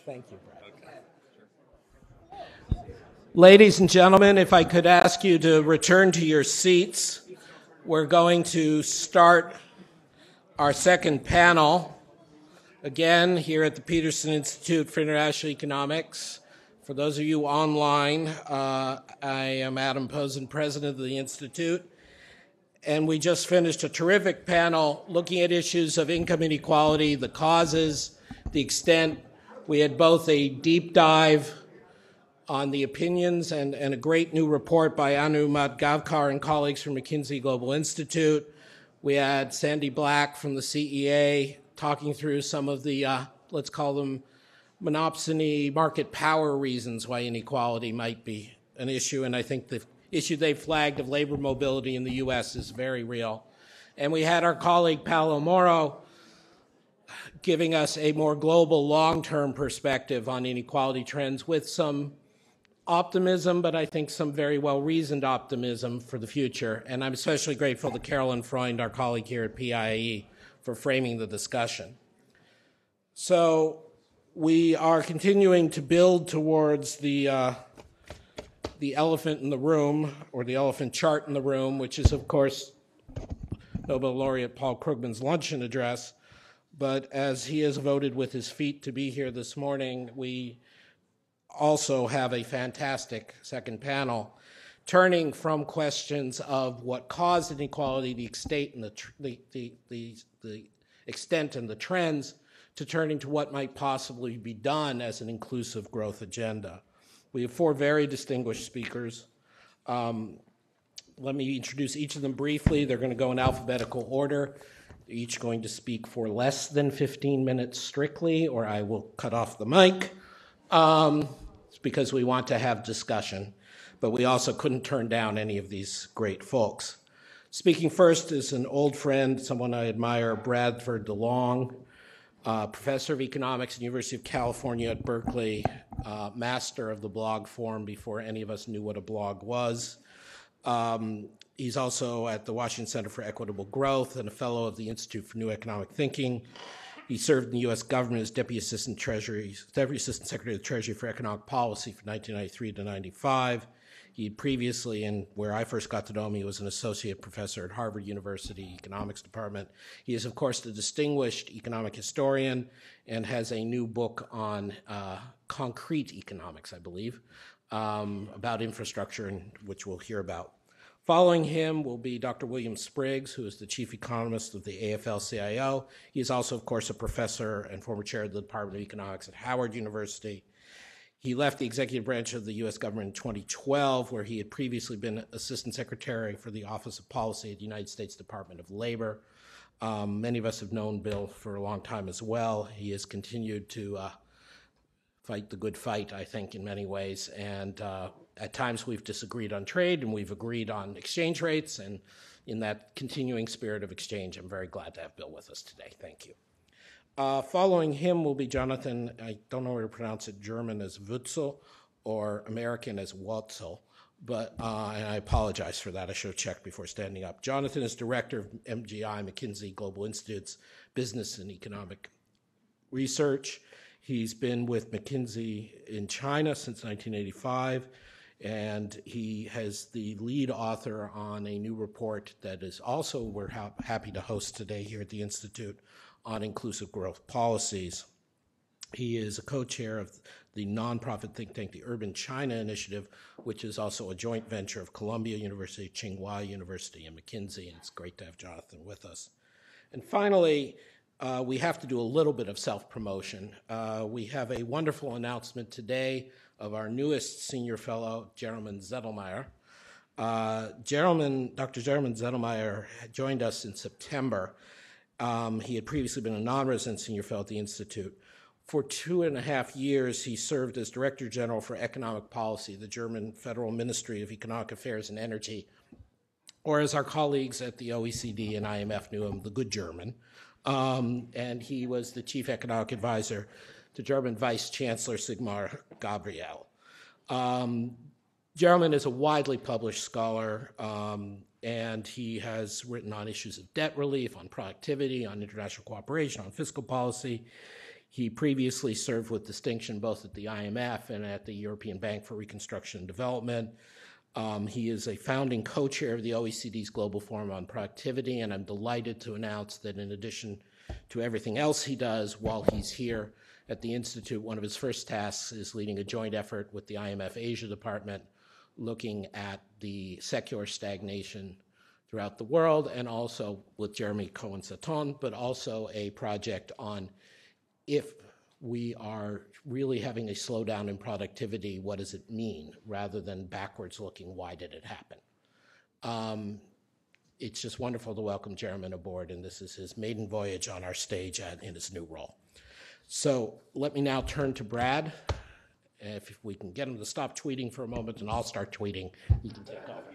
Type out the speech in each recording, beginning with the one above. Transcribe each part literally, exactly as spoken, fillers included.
Thank you, Brad. Ladies and gentlemen, if I could ask you to return to your seats, we're going to start our second panel, again, here at the Peterson Institute for International Economics. For those of you online, uh, I am Adam Posen, president of the Institute, and we just finished a terrific panel looking at issues of income inequality, the causes, the extent. We had both a deep dive on the opinions and, and a great new report by Anu Madgavkar and colleagues from McKinsey Global Institute. We had Sandy Black from the C E A talking through some of the, uh, let's call them monopsony, market power reasons why inequality might be an issue. And I think the issue they flagged of labor mobility in the U S is very real. And we had our colleague Paolo Moro giving us a more global long-term perspective on inequality trends with some optimism, but I think some very well-reasoned optimism for the future. And I'm especially grateful to Carolyn Freund, our colleague here at P I A E, for framing the discussion. So we are continuing to build towards the, uh, the elephant in the room, or the elephant chart in the room, which is, of course, Nobel laureate Paul Krugman's luncheon address. But as he has voted with his feet to be here this morning, we also have a fantastic second panel, turning from questions of what caused inequality, the extent and the, the, the, the, the extent and the trends, to turning to what might possibly be done as an inclusive growth agenda. We have four very distinguished speakers. Um, let me introduce each of them briefly. They're going to go in alphabetical order. They're each going to speak for less than fifteen minutes strictly, or I will cut off the mic. Um, it's because we want to have discussion, but we also couldn't turn down any of these great folks. Speaking first is an old friend, someone I admire, Bradford DeLong, uh, professor of economics at the University of California at Berkeley, uh, master of the blog form before any of us knew what a blog was. Um, he's also at the Washington Center for Equitable Growth and a fellow of the Institute for New Economic Thinking. He served in the U S government as Deputy Assistant Treasury, Deputy Assistant Secretary of the Treasury for Economic Policy from nineteen ninety-three to ninety-five. He previously, and where I first got to know him, he was an associate professor at Harvard University Economics Department. He is, of course, a distinguished economic historian and has a new book on uh, concrete economics, I believe, um, about infrastructure, and which we'll hear about. Following him will be Doctor William Spriggs, who is the chief economist of the A F L C I O. He is also, of course, a professor and former chair of the Department of Economics at Howard University. He left the executive branch of the U S government in twenty twelve, where he had previously been assistant secretary for the Office of Policy at the United States Department of Labor. Um, many of us have known Bill for a long time as well. He has continued to uh, fight the good fight, I think, in many ways, and uh, at times we've disagreed on trade and we've agreed on exchange rates, and in that continuing spirit of exchange, I'm very glad to have Bill with us today. Thank you. Uh, following him will be Jonathan, I don't know how to pronounce it, German as Wutzel or American as Wotzel, but uh, and I apologize for that. I should have checked before standing up. Jonathan is director of M G I, McKinsey Global Institute's Business and Economic Research. He's been with McKinsey in China since nineteen eighty-five, and he has the lead author on a new report that is also we're ha- happy to host today here at the Institute on inclusive growth policies. He is a co-chair of the nonprofit think tank, the Urban China Initiative, which is also a joint venture of Columbia University, Tsinghua University, and McKinsey, and it's great to have Jonathan with us. And finally, Uh, we have to do a little bit of self-promotion. Uh, we have a wonderful announcement today of our newest senior fellow, Jerelman Zettelmeyer. Uh, Jerelman, Doctor Jerelman Zettelmeyer joined us in September. Um, he had previously been a non-resident senior fellow at the Institute. For two and a half years, he served as Director General for Economic Policy, the German Federal Ministry of Economic Affairs and Energy, or as our colleagues at the O E C D and I M F knew him, the good German. Um, and he was the chief economic advisor to German Vice Chancellor Sigmar Gabriel. Um, Jerelman is a widely published scholar, um, and he has written on issues of debt relief, on productivity, on international cooperation, on fiscal policy. He previously served with distinction both at the I M F and at the European Bank for Reconstruction and Development. Um, he is a founding co-chair of the O E C D's Global Forum on Productivity, and I'm delighted to announce that in addition to everything else he does while he's here at the Institute, one of his first tasks is leading a joint effort with the I M F Asia Department, looking at the secular stagnation throughout the world, and also with Jeremy Cohen-Saton, but also a project on if we are really having a slowdown in productivity, what does it mean, rather than backwards looking, why did it happen? Um, it's just wonderful to welcome Jeremy aboard, and this is his maiden voyage on our stage at, in his new role. So let me now turn to Brad. If we can get him to stop tweeting for a moment, and I'll start tweeting, he can take over.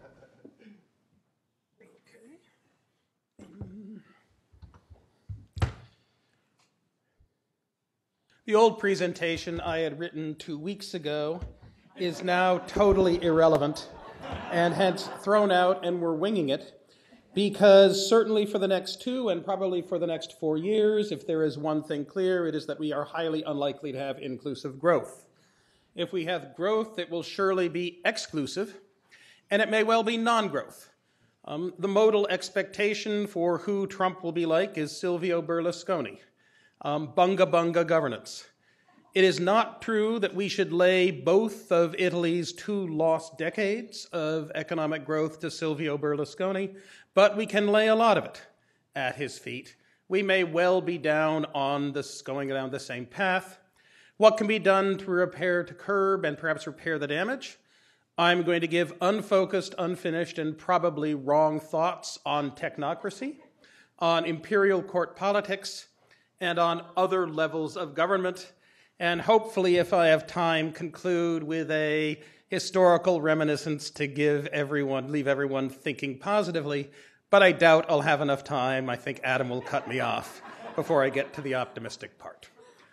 The old presentation I had written two weeks ago is now totally irrelevant and hence thrown out, and we're winging it, because certainly for the next two and probably for the next four years, if there is one thing clear, it is that we are highly unlikely to have inclusive growth. If we have growth, it will surely be exclusive, and it may well be non-growth. Um, the modal expectation for who Trump will be like is Silvio Berlusconi. Um, bunga bunga governance. It is not true that we should lay both of Italy's two lost decades of economic growth to Silvio Berlusconi, but we can lay a lot of it at his feet. We may well be down on this, going down the same path. What can be done to repair, to curb, and perhaps repair the damage? I'm going to give unfocused, unfinished, and probably wrong thoughts on technocracy, on imperial court politics, and on other levels of government, and hopefully, if I have time, conclude with a historical reminiscence to give everyone, leave everyone thinking positively, but I doubt I'll have enough time. I think Adam will cut me off before I get to the optimistic part.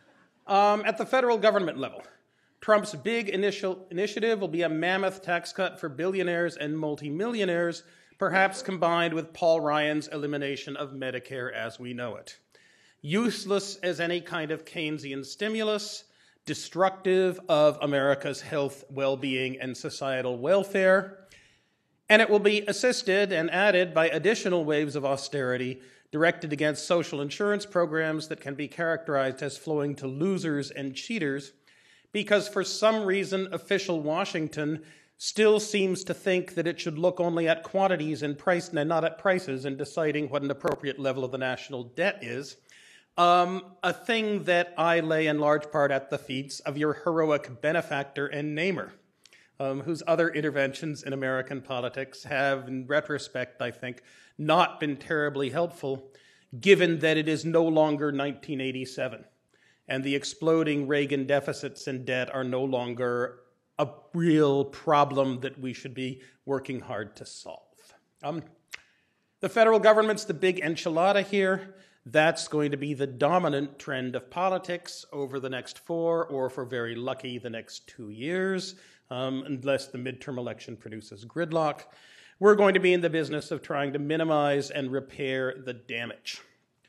Um, at the federal government level, Trump's big initial initiative will be a mammoth tax cut for billionaires and multimillionaires, perhaps combined with Paul Ryan's elimination of Medicare as we know it. Useless as any kind of Keynesian stimulus, destructive of America's health, well-being, and societal welfare, and it will be assisted and added by additional waves of austerity directed against social insurance programs that can be characterized as flowing to losers and cheaters, because for some reason official Washington still seems to think that it should look only at quantities and price and not at prices in deciding what an appropriate level of the national debt is. Um, a thing that I lay in large part at the feet of your heroic benefactor and namer, um, whose other interventions in American politics have, in retrospect, I think, not been terribly helpful, given that it is no longer nineteen eighty-seven, and the exploding Reagan deficits and debt are no longer a real problem that we should be working hard to solve. Um, the federal government's the big enchilada here. That's going to be the dominant trend of politics over the next four, or if we're very lucky, the next two years, um, unless the midterm election produces gridlock. We're going to be in the business of trying to minimize and repair the damage.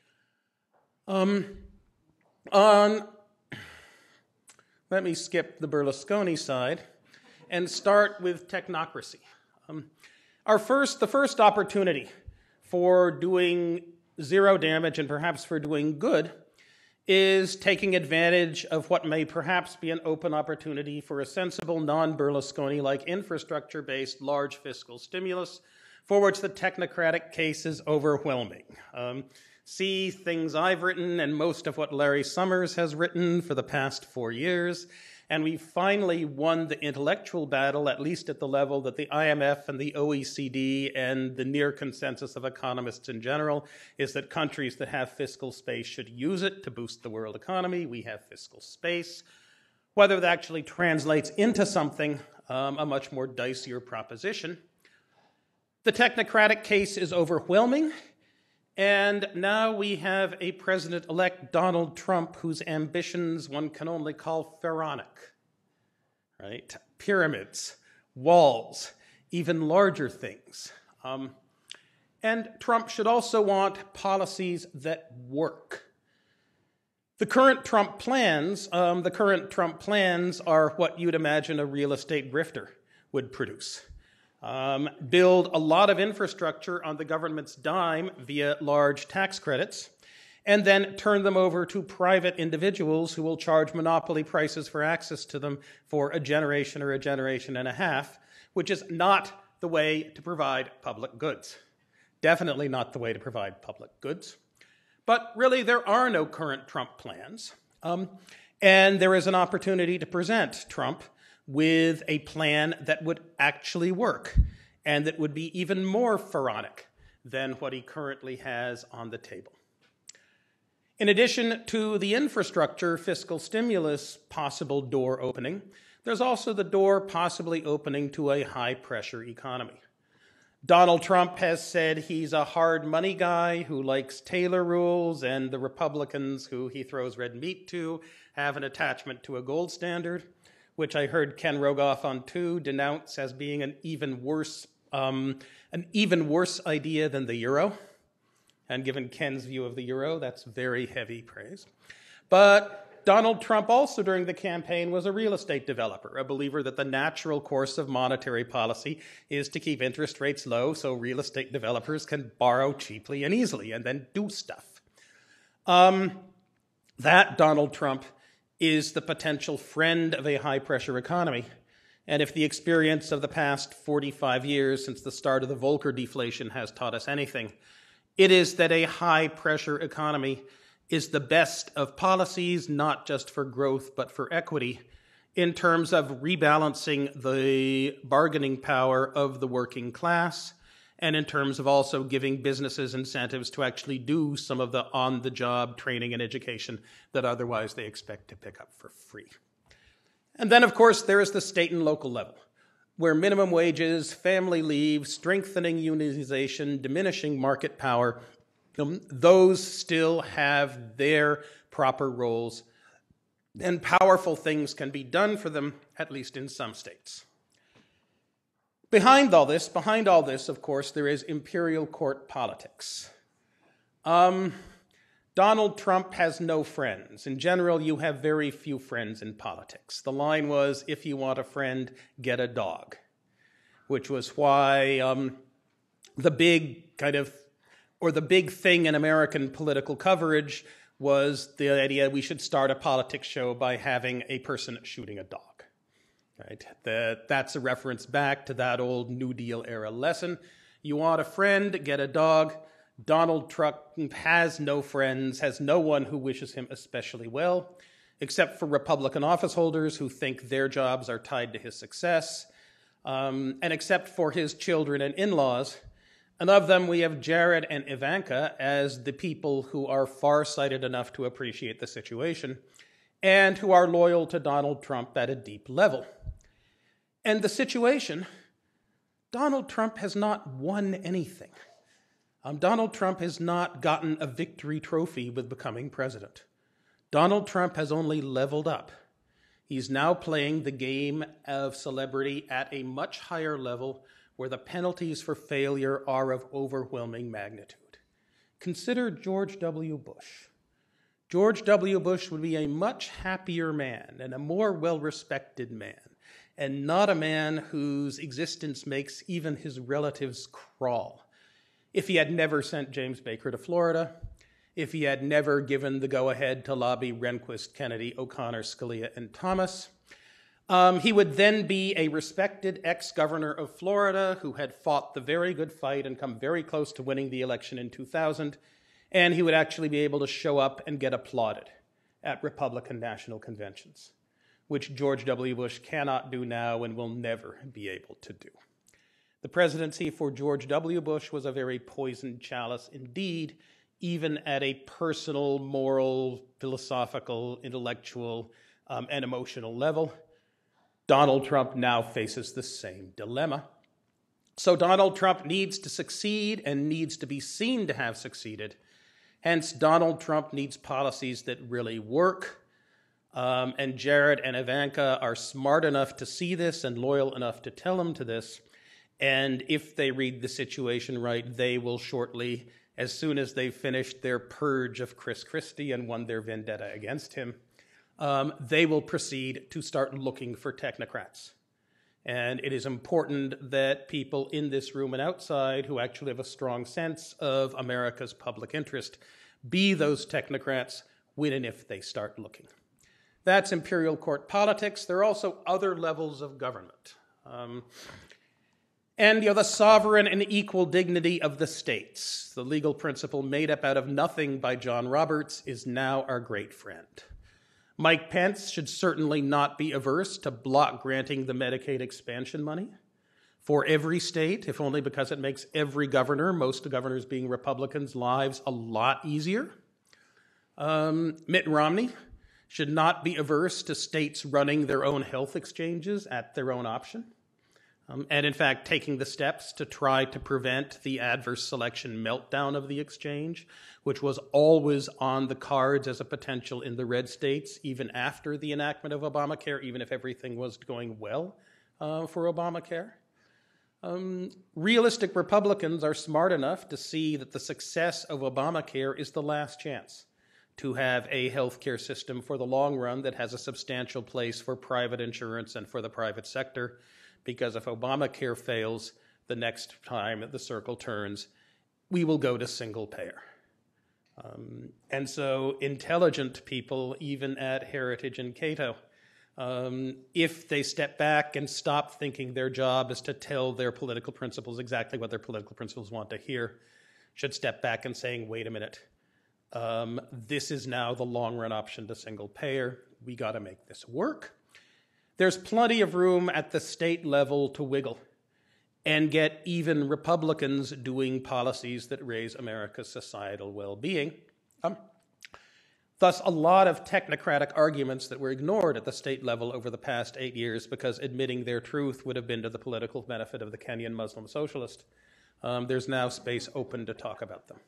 Um, on, let me skip the Berlusconi side and start with technocracy. Um, our first, the first opportunity for doing zero damage and perhaps for doing good is taking advantage of what may perhaps be an open opportunity for a sensible, non-Berlusconi-like infrastructure-based large fiscal stimulus for which the technocratic case is overwhelming. Um, see things I've written and most of what Larry Summers has written for the past four years, and we finally won the intellectual battle, at least at the level that the I M F and the O E C D and the near consensus of economists in general is that countries that have fiscal space should use it to boost the world economy. We have fiscal space. Whether that actually translates into something, um, a much more dicier proposition. The technocratic case is overwhelming, and now we have a president-elect, Donald Trump, whose ambitions one can only call pharaonic, right? Pyramids, walls, even larger things. Um, and Trump should also want policies that work. The current Trump plans, um, the current Trump plans are what you'd imagine a real estate grifter would produce. Um, build a lot of infrastructure on the government's dime via large tax credits, and then turn them over to private individuals who will charge monopoly prices for access to them for a generation or a generation and a half, which is not the way to provide public goods. Definitely not the way to provide public goods. But really, there are no current Trump plans. Um, and there is an opportunity to present Trump with a plan that would actually work and that would be even more pharaonic than what he currently has on the table. In addition to the infrastructure fiscal stimulus possible door opening, there's also the door possibly opening to a high-pressure economy. Donald Trump has said he's a hard money guy who likes Taylor rules, and the Republicans who he throws red meat to have an attachment to a gold standard, which I heard Ken Rogoff on two denounce as being an even worse, um, an even worse idea than the euro. And given Ken's view of the euro, that's very heavy praise. But Donald Trump also during the campaign was a real estate developer, a believer that the natural course of monetary policy is to keep interest rates low so real estate developers can borrow cheaply and easily and then do stuff. Um, that Donald Trump is the potential friend of a high-pressure economy. And if the experience of the past forty-five years since the start of the Volcker deflation has taught us anything, it is that a high-pressure economy is the best of policies, not just for growth, but for equity, in terms of rebalancing the bargaining power of the working class, and in terms of also giving businesses incentives to actually do some of the on-the-job training and education that otherwise they expect to pick up for free. And then, of course, there is the state and local level, where minimum wages, family leave, strengthening unionization, diminishing market power, Um, those still have their proper roles, and powerful things can be done for them, at least in some states. Behind all this, behind all this, of course, there is imperial court politics. Um, Donald Trump has no friends. In general, you have very few friends in politics. The line was, if you want a friend, get a dog, which was why um, the big kind of or the big thing in American political coverage was the idea we should start a politics show by having a person shooting a dog. Right? That, that's a reference back to that old New Deal era lesson. You want a friend, get a dog. Donald Trump has no friends, has no one who wishes him especially well, except for Republican office holders who think their jobs are tied to his success, um, and except for his children and in-laws. And of them, we have Jared and Ivanka as the people who are far-sighted enough to appreciate the situation and who are loyal to Donald Trump at a deep level. And the situation, Donald Trump has not won anything. Um, Donald Trump has not gotten a victory trophy with becoming president. Donald Trump has only leveled up. He's now playing the game of celebrity at a much higher level where the penalties for failure are of overwhelming magnitude. Consider George W. Bush. George W. Bush would be a much happier man and a more well-respected man, and not a man whose existence makes even his relatives crawl, if he had never sent James Baker to Florida, if he had never given the go-ahead to lobby Rehnquist, Kennedy, O'Connor, Scalia, and Thomas. Um, he would then be a respected ex-governor of Florida who had fought the very good fight and come very close to winning the election in two thousand, and he would actually be able to show up and get applauded at Republican national conventions, which George W. Bush cannot do now and will never be able to do. The presidency for George W. Bush was a very poisoned chalice indeed, even at a personal, moral, philosophical, intellectual, um, and emotional level. Donald Trump now faces the same dilemma. So Donald Trump needs to succeed and needs to be seen to have succeeded. Hence, Donald Trump needs policies that really work. Um, and Jared and Ivanka are smart enough to see this and loyal enough to tell him to this. And if they read the situation right, they will shortly as soon as they've finished their purge of Chris Christie and won their vendetta against him, um, they will proceed to start looking for technocrats. And it is important that people in this room and outside who actually have a strong sense of America's public interest be those technocrats when and if they start looking. That's imperial court politics. There are also other levels of government. Um, and you know, the sovereign and equal dignity of the states, the legal principle made up out of nothing by John Roberts, is now our great friend. Mike Pence should certainly not be averse to block granting the Medicaid expansion money for every state, if only because it makes every governor, most governors being Republicans, lives a lot easier. Um, Mitt Romney should not be averse to states running their own health exchanges at their own option, um, and in fact taking the steps to try to prevent the adverse selection meltdown of the exchange, which was always on the cards as a potential in the red states, even after the enactment of Obamacare, even if everything was going well uh, for Obamacare. Um, realistic Republicans are smart enough to see that the success of Obamacare is the last chance to have a healthcare system for the long run that has a substantial place for private insurance and for the private sector, because if Obamacare fails, the next time the circle turns, we will go to single payer. Um, and so intelligent people, even at Heritage and Cato, um, if they step back and stop thinking their job is to tell their political principles exactly what their political principles want to hear, should step back and saying, wait a minute, um, this is now the long-run option to single payer. We got to make this work. There's plenty of room at the state level to wiggle and get even Republicans doing policies that raise America's societal well-being. Um, thus, a lot of technocratic arguments that were ignored at the state level over the past eight years because admitting their truth would have been to the political benefit of the Kenyan Muslim socialist. Um, there's now space open to talk about them.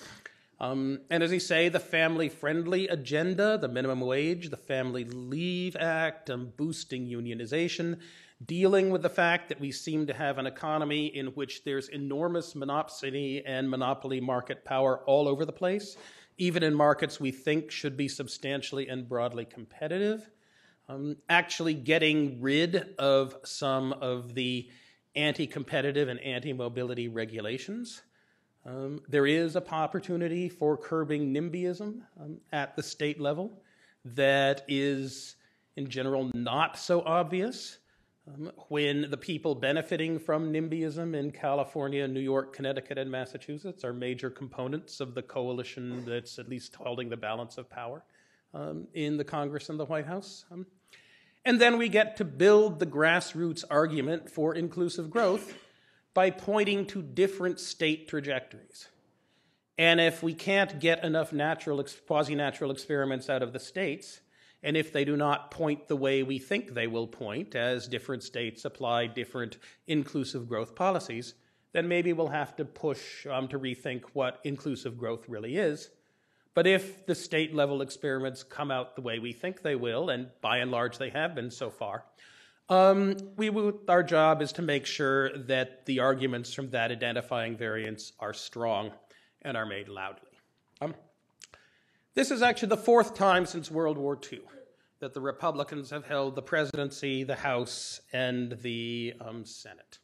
Um, and as you say, the family-friendly agenda, the minimum wage, the Family Leave Act, um, boosting unionization, dealing with the fact that we seem to have an economy in which there's enormous monopoly and monopoly market power all over the place, even in markets we think should be substantially and broadly competitive. Um, actually getting rid of some of the anti-competitive and anti-mobility regulations. Um, there is an opportunity for curbing NIMBYism um, at the state level that is, in general, not so obvious. Um, when the people benefiting from NIMBYism in California, New York, Connecticut, and Massachusetts are major components of the coalition that's at least holding the balance of power um, in the Congress and the White House. Um, and then we get to build the grassroots argument for inclusive growth by pointing to different state trajectories. And if we can't get enough natural, quasi-natural experiments out of the states, and if they do not point the way we think they will point, as different states apply different inclusive growth policies, then maybe we'll have to push um, to rethink what inclusive growth really is. But if the state-level experiments come out the way we think they will, and by and large they have been so far, Um, we will, our job is to make sure that the arguments from that identifying variance are strong and are made loudly. Um, this is actually the fourth time since World War Two that the Republicans have held the presidency, the House, and the um, Senate.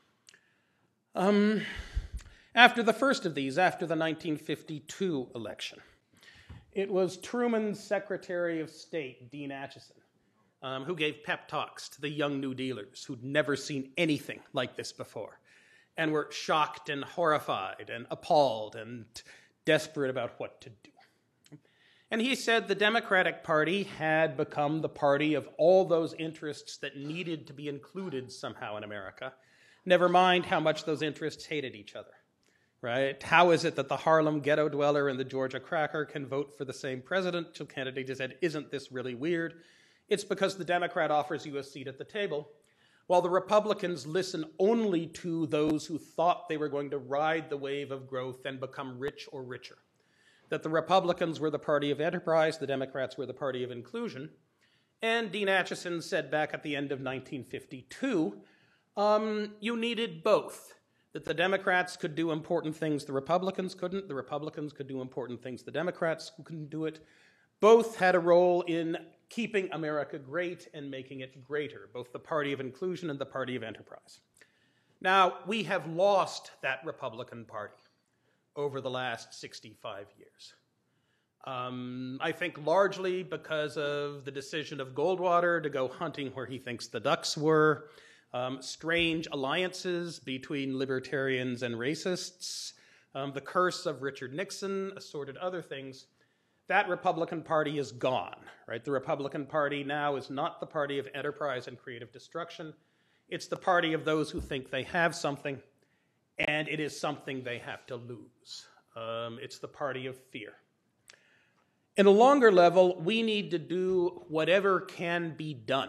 Um, after the first of these, after the nineteen fifty-two election, it was Truman's Secretary of State, Dean Acheson, Um, who gave pep talks to the young New Dealers who'd never seen anything like this before and were shocked and horrified and appalled and desperate about what to do. And he said the Democratic Party had become the party of all those interests that needed to be included somehow in America, never mind how much those interests hated each other, right? How is it that the Harlem ghetto dweller and the Georgia cracker can vote for the same presidential candidate? He said, isn't this really weird? It's because the Democrat offers you a seat at the table, while the Republicans listen only to those who thought they were going to ride the wave of growth and become rich or richer. That the Republicans were the party of enterprise, the Democrats were the party of inclusion. And Dean Acheson said back at the end of nineteen fifty-two, um, you needed both. that the Democrats could do important things the Republicans couldn't, the Republicans could do important things the Democrats couldn't do it. Both had a role in keeping America great and making it greater, both the party of inclusion and the party of enterprise. Now, we have lost that Republican Party over the last sixty-five years. Um, I think largely because of the decision of Goldwater to go hunting where he thinks the ducks were, um, strange alliances between libertarians and racists, um, the curse of Richard Nixon, assorted other things. That Republican Party is gone, right? The Republican Party now is not the party of enterprise and creative destruction. It's the party of those who think they have something, and it is something they have to lose. Um, it's the party of fear. In a longer level, we need to do whatever can be done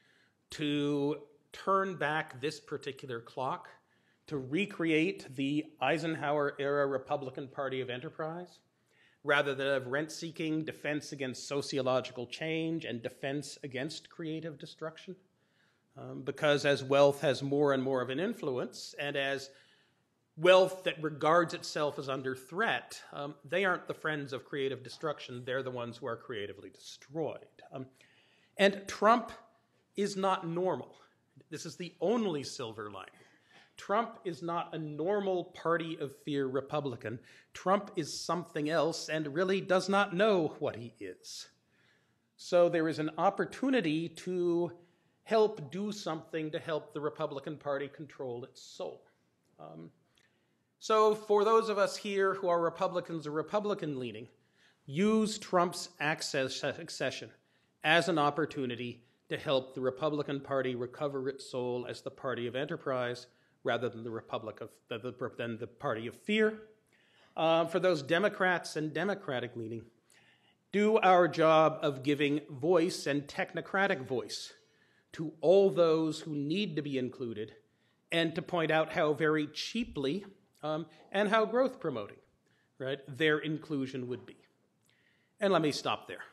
to turn back this particular clock, to recreate the Eisenhower-era Republican Party of enterprise, rather than of rent-seeking, defense against sociological change, and defense against creative destruction. Um, because as wealth has more and more of an influence, and as wealth that regards itself as under threat, um, they aren't the friends of creative destruction, they're the ones who are creatively destroyed. Um, and Trump is not normal. This is the only silver lining. Trump is not a normal party of fear Republican. Trump is something else and really does not know what he is. So there is an opportunity to help do something to help the Republican Party control its soul. Um, so for those of us here who are Republicans or Republican-leaning, use Trump's access, accession as an opportunity to help the Republican Party recover its soul as the party of enterprise rather than the Republic of than the party of fear. Uh, for those Democrats and Democratic-leaning, do our job of giving voice and technocratic voice to all those who need to be included, and to point out how very cheaply um, and how growth promoting, right, their inclusion would be. And let me stop there.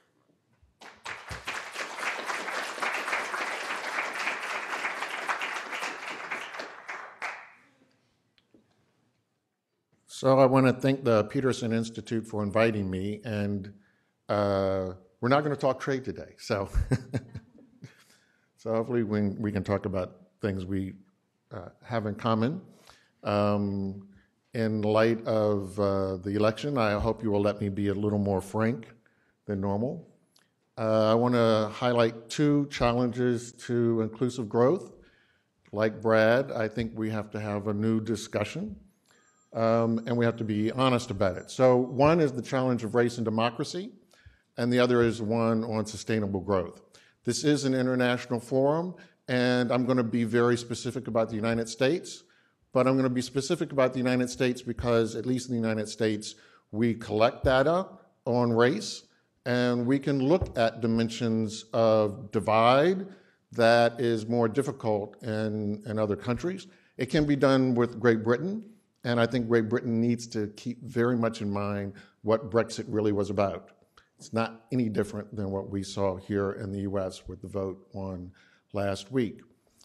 So I want to thank the Peterson Institute for inviting me, and uh, we're not going to talk trade today, so so hopefully we, we can talk about things we uh, have in common. Um, in light of uh, the election, I hope you will let me be a little more frank than normal. Uh, I want to highlight two challenges to inclusive growth. Like Brad, I think we have to have a new discussion. Um, and we have to be honest about it. So one is the challenge of race and democracy, and the other is one on sustainable growth. This is an international forum, and I'm going to be very specific about the United States, but I'm going to be specific about the United States because, at least in the United States, we collect data on race, and we can look at dimensions of divide that is more difficult in, in other countries. It can be done with Great Britain. And I think Great Britain needs to keep very much in mind what Brexit really was about. It's not any different than what we saw here in the U S with the vote on last week.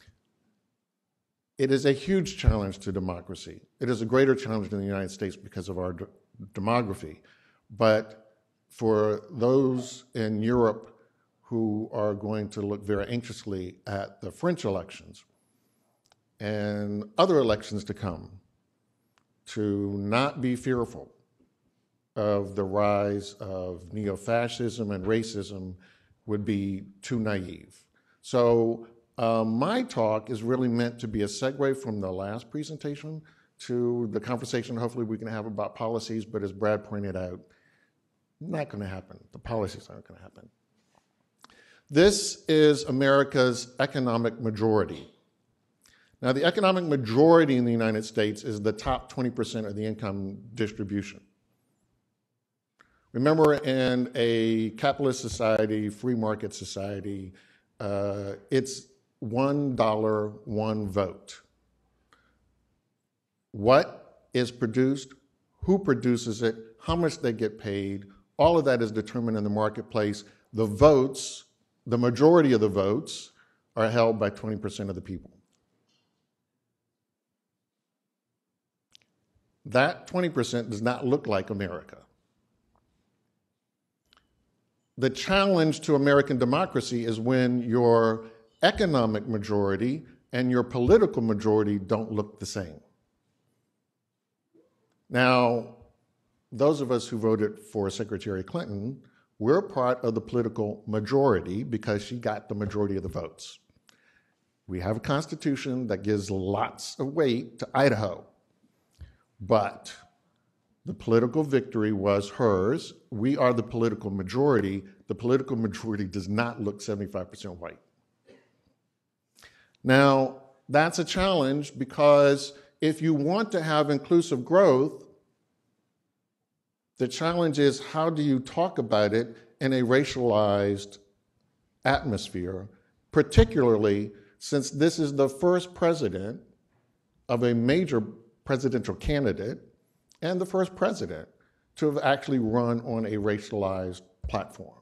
It is a huge challenge to democracy. It is a greater challenge in the United States because of our de- demography. But for those in Europe who are going to look very anxiously at the French elections and other elections to come, to not be fearful of the rise of neo-fascism and racism would be too naive. So uh, my talk is really meant to be a segue from the last presentation to the conversation hopefully we can have about policies, but as Brad pointed out, not going to happen. The policies aren't going to happen. This is America's economic majority. Now, the economic majority in the United States is the top twenty percent of the income distribution. Remember, in a capitalist society, free market society, uh, it's one dollar, one vote. What is produced, who produces it, how much they get paid, all of that is determined in the marketplace. The votes, the majority of the votes, are held by twenty percent of the people. That twenty percent does not look like America. The challenge to American democracy is when your economic majority and your political majority don't look the same. Now, those of us who voted for Secretary Clinton, we're part of the political majority because she got the majority of the votes. We have a constitution that gives lots of weight to Idaho, but the political victory was hers. We are the political majority. The political majority does not look seventy-five percent white. Now, that's a challenge because if you want to have inclusive growth, the challenge is how do you talk about it in a racialized atmosphere, particularly since this is the first president of a major presidential candidate and the first president to have actually run on a racialized platform.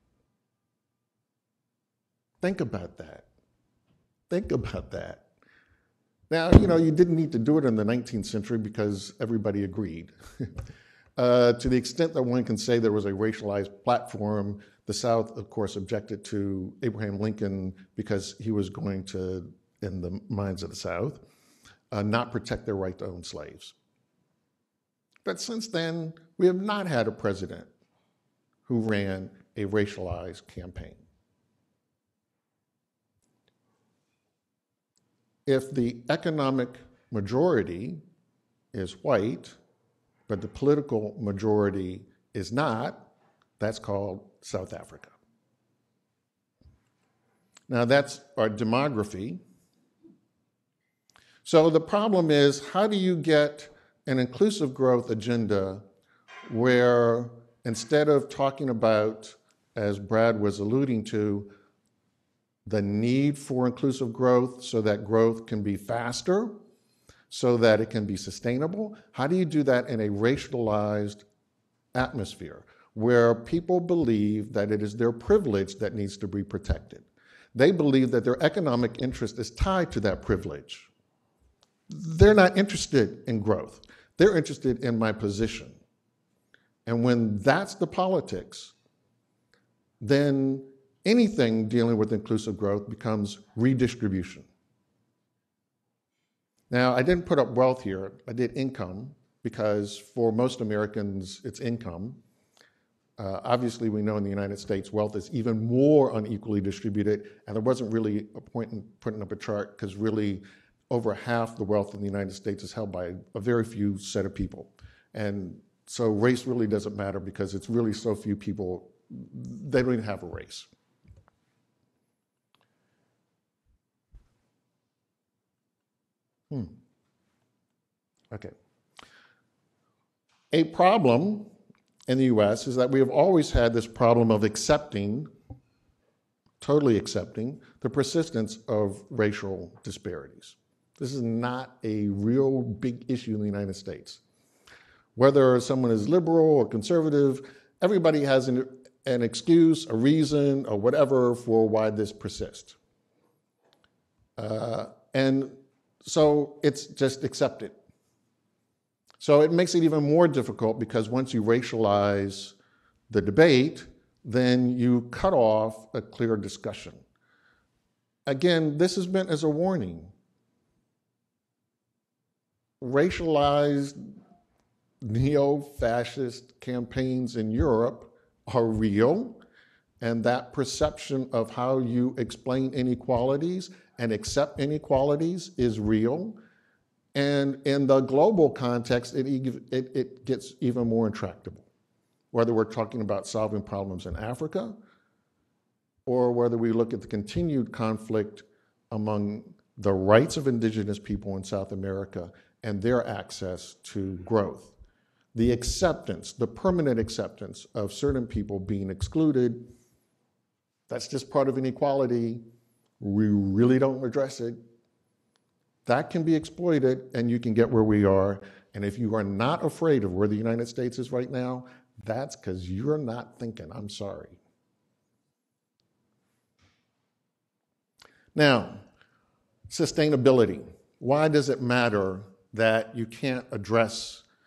Think about that. Think about that. Now, you know, you didn't need to do it in the nineteenth century because everybody agreed. uh, to the extent that one can say there was a racialized platform, the South, of course, objected to Abraham Lincoln because he was going to, in the minds of the South, uh, not protect their right to own slaves. But since then, we have not had a president who ran a racialized campaign. If the economic majority is white, but the political majority is not, that's called South Africa. Now that's our demography. So the problem is, how do you get an inclusive growth agenda where instead of talking about, as Brad was alluding to, the need for inclusive growth so that growth can be faster, so that it can be sustainable, how do you do that in a racialized atmosphere where people believe that it is their privilege that needs to be protected? They believe that their economic interest is tied to that privilege. They're not interested in growth. They're interested in my position. And when that's the politics, then anything dealing with inclusive growth becomes redistribution. Now, I didn't put up wealth here. I did income because for most Americans, it's income. Uh, obviously, we know in the United States, wealth is even more unequally distributed, and there wasn't really a point in putting up a chart because really over half the wealth in the United States is held by a very few set of people. And so race really doesn't matter because it's really so few people, they don't even have a race. Hmm. Okay. A problem in the U S is that we have always had this problem of accepting, totally accepting, the persistence of racial disparities. This is not a real big issue in the United States. Whether someone is liberal or conservative, everybody has an, an excuse, a reason, or whatever for why this persists. Uh, and so it's just accepted. So it makes it even more difficult because once you racialize the debate, then you cut off a clear discussion. Again, this is meant as a warning. Racialized neo-fascist campaigns in Europe are real, and that perception of how you explain inequalities and accept inequalities is real. And in the global context, it, it, it gets even more intractable, whether we're talking about solving problems in Africa or whether we look at the continued conflict among the rights of indigenous people in South America and their access to growth. The acceptance, the permanent acceptance of certain people being excluded, that's just part of inequality. We really don't address it. That can be exploited and you can get where we are. And if you are not afraid of where the United States is right now, that's because you're not thinking. I'm sorry. Now, sustainability. Why does it matter that you can't address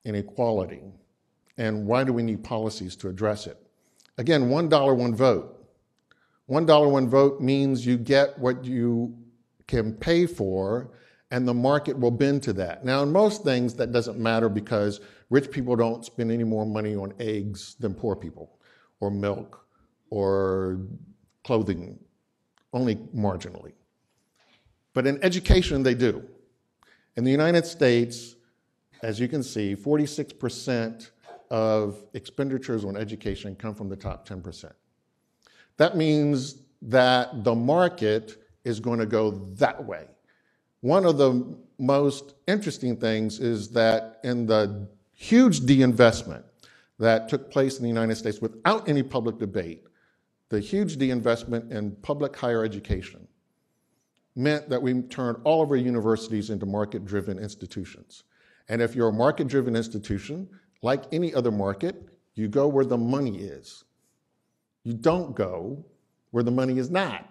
inequality. And why do we need policies to address it? Again, one dollar, one vote. One dollar, one vote means you get what you can pay for, and the market will bend to that. Now, in most things, that doesn't matter because rich people don't spend any more money on eggs than poor people, or milk, or clothing, only marginally. But in education, they do. In the United States, as you can see, forty-six percent of expenditures on education come from the top ten percent. That means that the market is going to go that way. One of the most interesting things is that in the huge deinvestment that took place in the United States without any public debate, the huge deinvestment in public higher education meant that we turned all of our universities into market-driven institutions. And if you're a market-driven institution, like any other market, you go where the money is. You don't go where the money is not.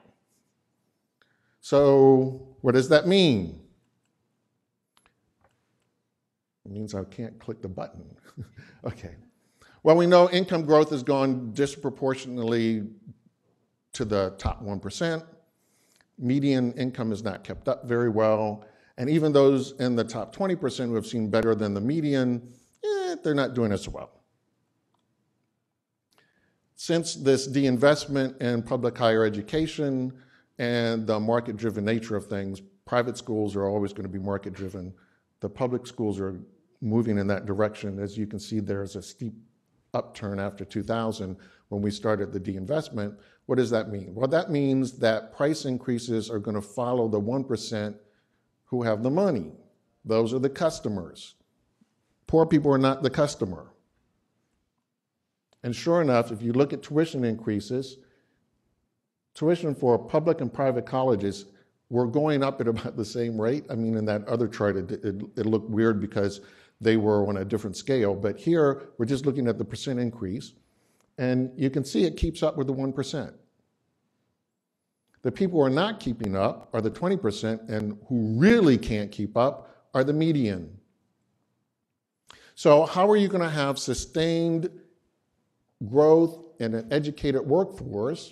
So what does that mean? It means I can't click the button. Okay. Well, we know income growth has gone disproportionately to the top one percent. Median income is not kept up very well. And even those in the top twenty percent who have seen better than the median, eh, they're not doing as well. Since this deinvestment in public higher education and the market-driven nature of things, private schools are always going to be market-driven. The public schools are moving in that direction. As you can see, there's a steep upturn after two thousand when we started the deinvestment. What does that mean? Well, that means that price increases are going to follow the one percent who have the money. Those are the customers. Poor people are not the customer. And sure enough, if you look at tuition increases, tuition for public and private colleges were going up at about the same rate. I mean, in that other chart, it, it, it looked weird because they were on a different scale. But here, we're just looking at the percent increase. And you can see it keeps up with the one percent. The people who are not keeping up are the twenty percent, and who really can't keep up are the median. So how are you going to have sustained growth in an educated workforce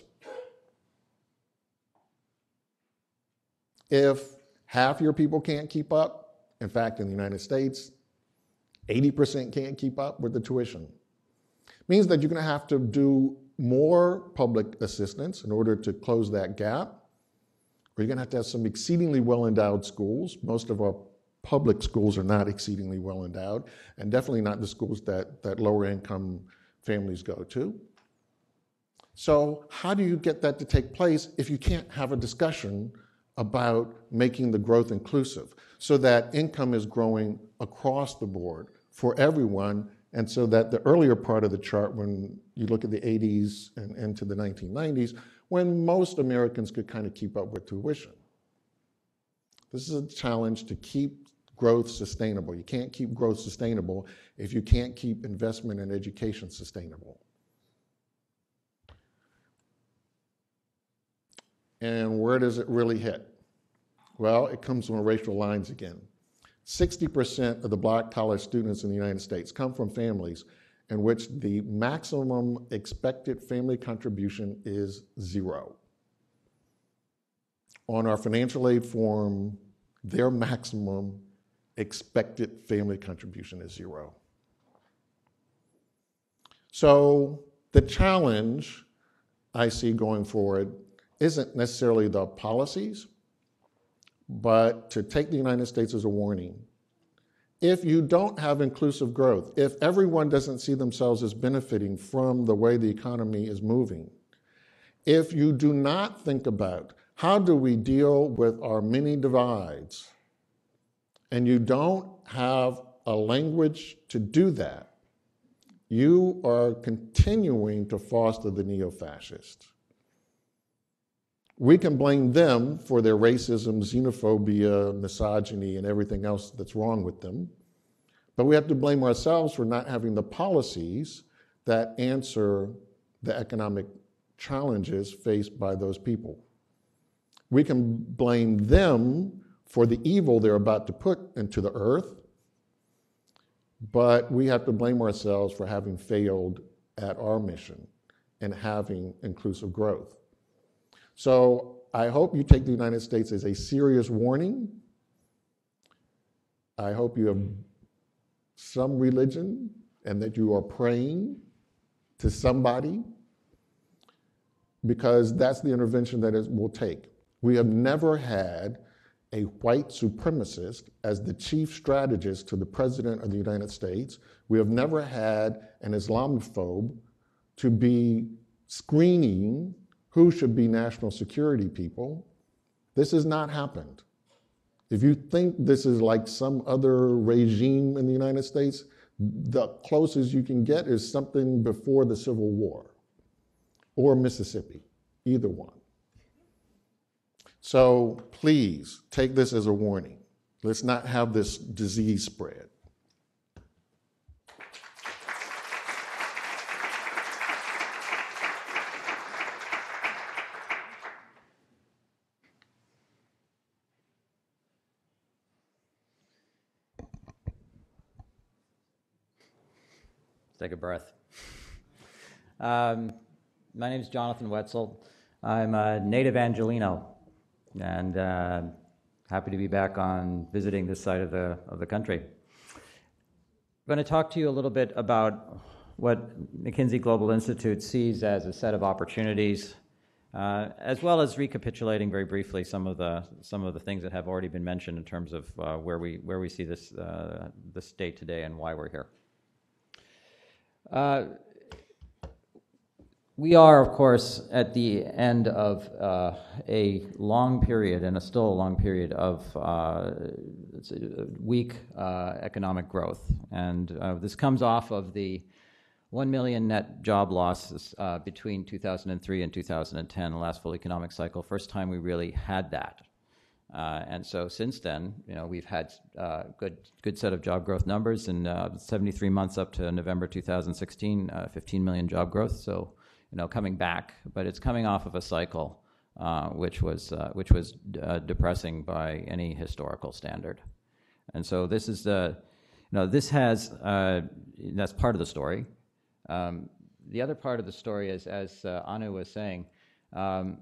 if half your people can't keep up? In fact, in the United States, eighty percent can't keep up with the tuition. It means that you're going to have to do more public assistance in order to close that gap, or you're going to have to have some exceedingly well-endowed schools. Most of our public schools are not exceedingly well-endowed, and definitely not the schools that, that lower-income families go to. So how do you get that to take place if you can't have a discussion about making the growth inclusive so that income is growing across the board for everyone, and so that the earlier part of the chart, when you look at the eighties and into the nineteen nineties, when most Americans could kind of keep up with tuition. This is a challenge to keep growth sustainable. You can't keep growth sustainable if you can't keep investment in education sustainable. And where does it really hit? Well, it comes on racial lines again. sixty percent of the black college students in the United States come from families in which the maximum expected family contribution is zero. On our financial aid form, their maximum expected family contribution is zero. So the challenge I see going forward isn't necessarily the policies, but to take the United States as a warning. If you don't have inclusive growth, if everyone doesn't see themselves as benefiting from the way the economy is moving, if you do not think about how do we deal with our many divides, and you don't have a language to do that, you are continuing to foster the neo-fascists. We can blame them for their racism, xenophobia, misogyny, and everything else that's wrong with them. But we have to blame ourselves for not having the policies that answer the economic challenges faced by those people. We can blame them for the evil they're about to put into the earth, But we have to blame ourselves for having failed at our mission and having inclusive growth. So I hope you take the United States as a serious warning. I hope you have some religion and that you are praying to somebody, because that's the intervention that it will take. We have never had a white supremacist as the chief strategist to the President of the United States. We have never had an Islamophobe to be screening who should be national security people. This has not happened. If you think this is like some other regime in the United States, the closest you can get is something before the Civil War or Mississippi, either one. So please take this as a warning. Let's not have this disease spread. Take a breath. Um, my name is Jonathan Wetzel. I'm a native Angelino, and uh, happy to be back on visiting this side of the of the country. I'm going to talk to you a little bit about what McKinsey Global Institute sees as a set of opportunities, uh, as well as recapitulating very briefly some of the some of the things that have already been mentioned in terms of uh, where we where we see this uh, the state today and why we're here. Uh, we are, of course, at the end of uh, a long period, and a still a long period of uh, weak uh, economic growth. And uh, this comes off of the one million net job losses uh, between two thousand three and two thousand ten, the last full economic cycle, first time we really had that. Uh, and so since then, you know, we've had uh, good good set of job growth numbers. In uh, seventy-three months up to November two thousand sixteen, uh, fifteen million job growth. So, you know, coming back, but it's coming off of a cycle uh, which was uh, which was uh, depressing by any historical standard. And so this is the, you know, this has uh, that's part of the story. Um, the other part of the story is, as uh, Anu was saying. Um,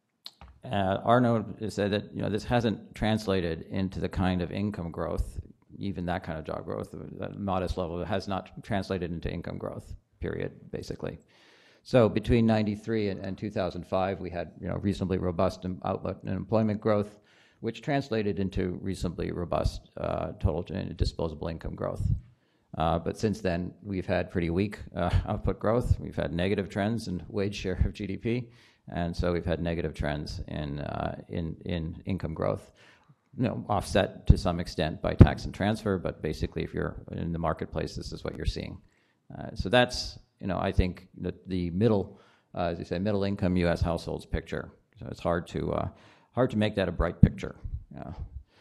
Uh, our note is that you know this hasn't translated into the kind of income growth, even that kind of job growth, that modest level, it has not translated into income growth, period, basically. So between ninety-three and, and two thousand five, we had you know reasonably robust output and employment growth, which translated into reasonably robust uh, total disposable income growth. Uh, but since then, we've had pretty weak uh, output growth. We've had negative trends in wage share of G D P. And so we've had negative trends in uh, in in income growth, you know, offset to some extent by tax and transfer. But basically, if you're in the marketplace, this is what you're seeing. Uh, so that's you know I think the, the middle, uh, as you say, middle income U S households picture. So it's hard to uh, hard to make that a bright picture. Yeah.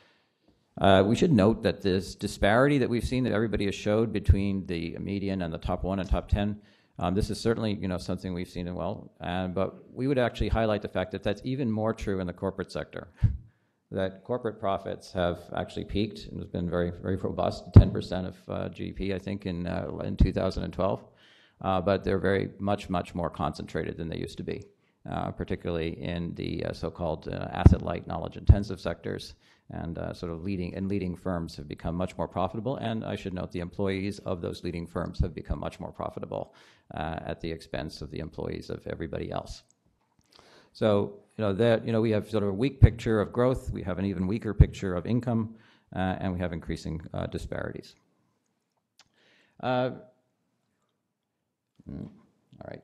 Uh, we should note that this disparity that we've seen that everybody has showed between the median and the top one and top ten. Um, this is certainly, you know, something we've seen as well, and, but we would actually highlight the fact that that's even more true in the corporate sector, that corporate profits have actually peaked and has been very, very robust, ten percent of uh, G D P, I think, in uh, in two thousand twelve, uh, but they're very much, much more concentrated than they used to be, uh, particularly in the uh, so-called uh, asset-light, knowledge-intensive sectors. And uh, sort of leading and leading firms have become much more profitable. And I should note the employees of those leading firms have become much more profitable uh, at the expense of the employees of everybody else. So you know that you know we have sort of a weak picture of growth. We have an even weaker picture of income, uh, and we have increasing uh, disparities. Uh, mm, all right.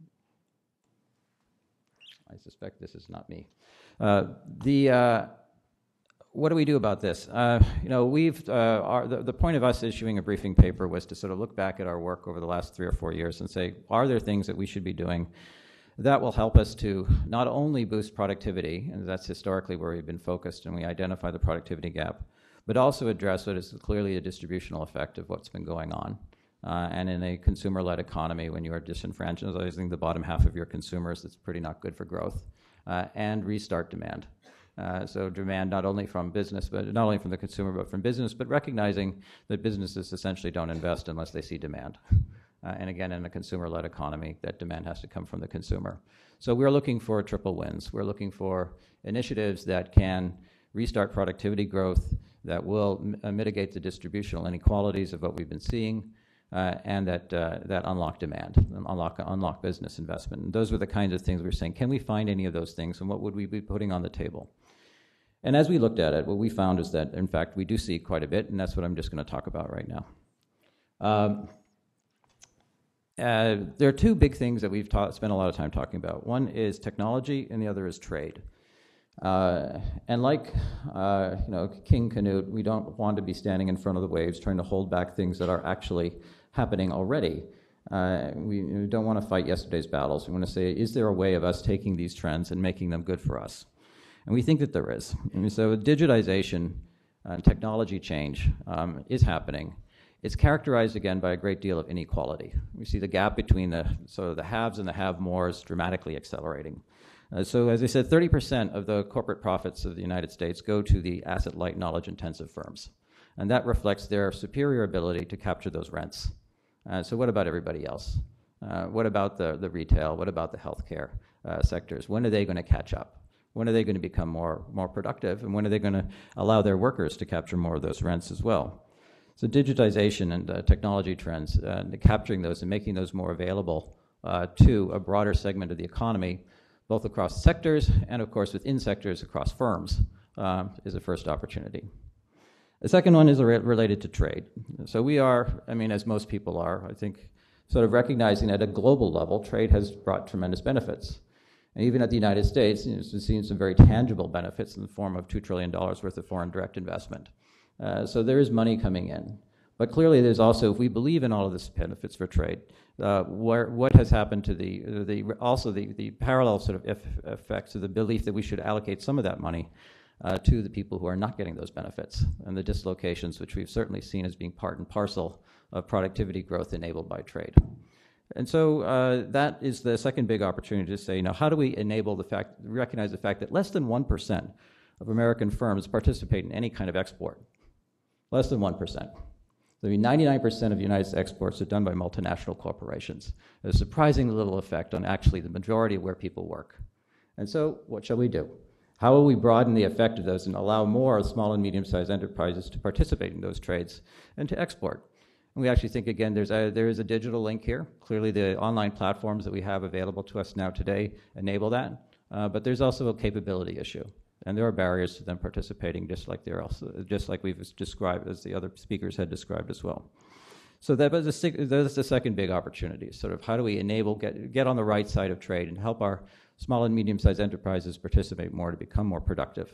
I suspect this is not me. Uh, the uh, What do we do about this? Uh, you know, we've uh, our, the, the point of us issuing a briefing paper was to sort of look back at our work over the last three or four years and say, are there things that we should be doing that will help us to not only boost productivity, and that's historically where we've been focused, and we identify the productivity gap, but also address what is clearly a distributional effect of what's been going on. Uh, and in a consumer-led economy, when you are disenfranchising the bottom half of your consumers, that's pretty not good for growth, uh, and restart demand. Uh, so demand not only from business, but not only from the consumer, but from business, but recognizing that businesses essentially don't invest unless they see demand. Uh, and again, in a consumer-led economy, that demand has to come from the consumer. So we're looking for triple wins. We're looking for initiatives that can restart productivity growth, that will m- uh, mitigate the distributional inequalities of what we've been seeing, uh, and that uh, that unlock demand, unlock unlock business investment. And those were the kinds of things we were saying. Can we find any of those things, and what would we be putting on the table? And as we looked at it, what we found is that, in fact, we do see quite a bit, and that's what I'm just going to talk about right now. Um, uh, there are two big things that we've ta- spent a lot of time talking about. One is technology, and the other is trade. Uh, and like, uh, you know, King Canute, we don't want to be standing in front of the waves trying to hold back things that are actually happening already. Uh, we, we don't want to fight yesterday's battles. We want to say, is there a way of us taking these trends and making them good for us? And we think that there is. And so digitization and technology change um, is happening. It's characterized, again, by a great deal of inequality. We see the gap between the sort of the haves and the have-mores dramatically accelerating. Uh, so as I said, thirty percent of the corporate profits of the United States go to the asset-light, knowledge-intensive firms. And that reflects their superior ability to capture those rents. Uh, so what about everybody else? Uh, what about the, the retail? What about the healthcare uh, sectors? When are they going to catch up? When are they going to become more, more productive? And when are they going to allow their workers to capture more of those rents as well? So digitization and uh, technology trends, uh, and capturing those and making those more available uh, to a broader segment of the economy, both across sectors and, of course, within sectors across firms, um, is a first opportunity. The second one is re- related to trade. So we are, I mean, as most people are, I think, sort of recognizing at a global level, trade has brought tremendous benefits. And even at the United States, you know, we've seen some very tangible benefits in the form of two trillion dollars worth of foreign direct investment. Uh, so there is money coming in. But clearly there's also, if we believe in all of this benefits for trade, uh, where, what has happened to the, the also the, the parallel sort of eff- effects of the belief that we should allocate some of that money uh, to the people who are not getting those benefits, and the dislocations, which we've certainly seen as being part and parcel of productivity growth enabled by trade. And so uh, that is the second big opportunity to say, you know, how do we enable the fact, recognize the fact that less than one percent of American firms participate in any kind of export? Less than one percent. So I mean, ninety-nine percent of the United States exports are done by multinational corporations. There's a surprisingly little effect on actually the majority of where people work. And so what shall we do? How will we broaden the effect of those and allow more small and medium-sized enterprises to participate in those trades and to export? And we actually think, again, there's a, there is a digital link here. Clearly, the online platforms that we have available to us now today enable that. Uh, but there's also a capability issue. And there are barriers to them participating, just like there also, just like we've described, as the other speakers had described as well. So that was a, that's the second big opportunity, sort of how do we enable, get, get on the right side of trade and help our small and medium-sized enterprises participate more to become more productive.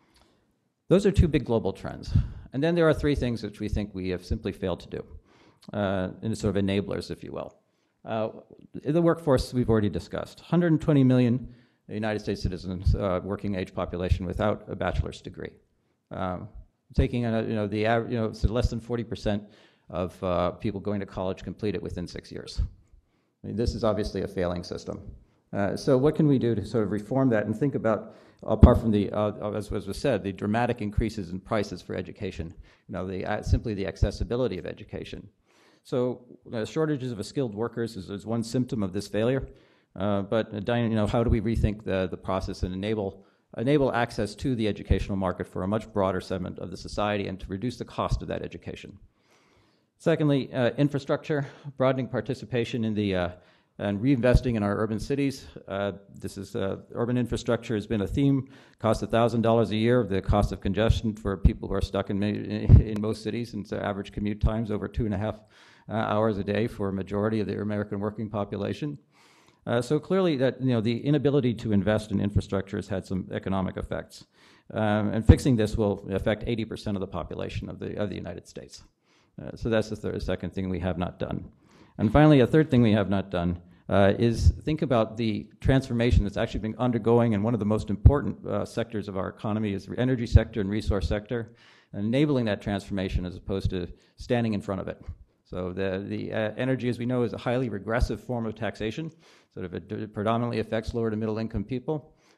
Those are two big global trends. And then there are three things which we think we have simply failed to do, uh, in sort of enablers, if you will. Uh, the workforce we've already discussed, one hundred twenty million United States citizens, uh, working age population without a bachelor's degree. Um, taking, a, you know, the average, you know, so less than forty percent of uh, people going to college complete it within six years. I mean, this is obviously a failing system. Uh, so what can we do to sort of reform that and think about, apart from the, uh, as was said, the dramatic increases in prices for education, you know, the, uh, simply the accessibility of education. So uh, shortages of skilled workers is, is one symptom of this failure. Uh, but uh, you know, how do we rethink the, the process and enable enable access to the educational market for a much broader segment of the society and to reduce the cost of that education? Secondly, uh, infrastructure, broadening participation in the uh, and reinvesting in our urban cities. Uh, this is uh, urban infrastructure has been a theme. Costs one thousand dollars a year. The cost of congestion for people who are stuck in in most cities, and so average commute times over two and a half uh, hours a day for a majority of the American working population. Uh, so clearly that, you know, the inability to invest in infrastructure has had some economic effects. Um, and fixing this will affect eighty percent of the population of the, of the United States. Uh, so that's the third, second thing we have not done. And finally, a third thing we have not done uh, is think about the transformation that's actually been undergoing in one of the most important uh, sectors of our economy is the energy sector and resource sector, and enabling that transformation as opposed to standing in front of it. So the, the uh, energy, as we know, is a highly regressive form of taxation. Sort of it predominantly affects lower to middle income people.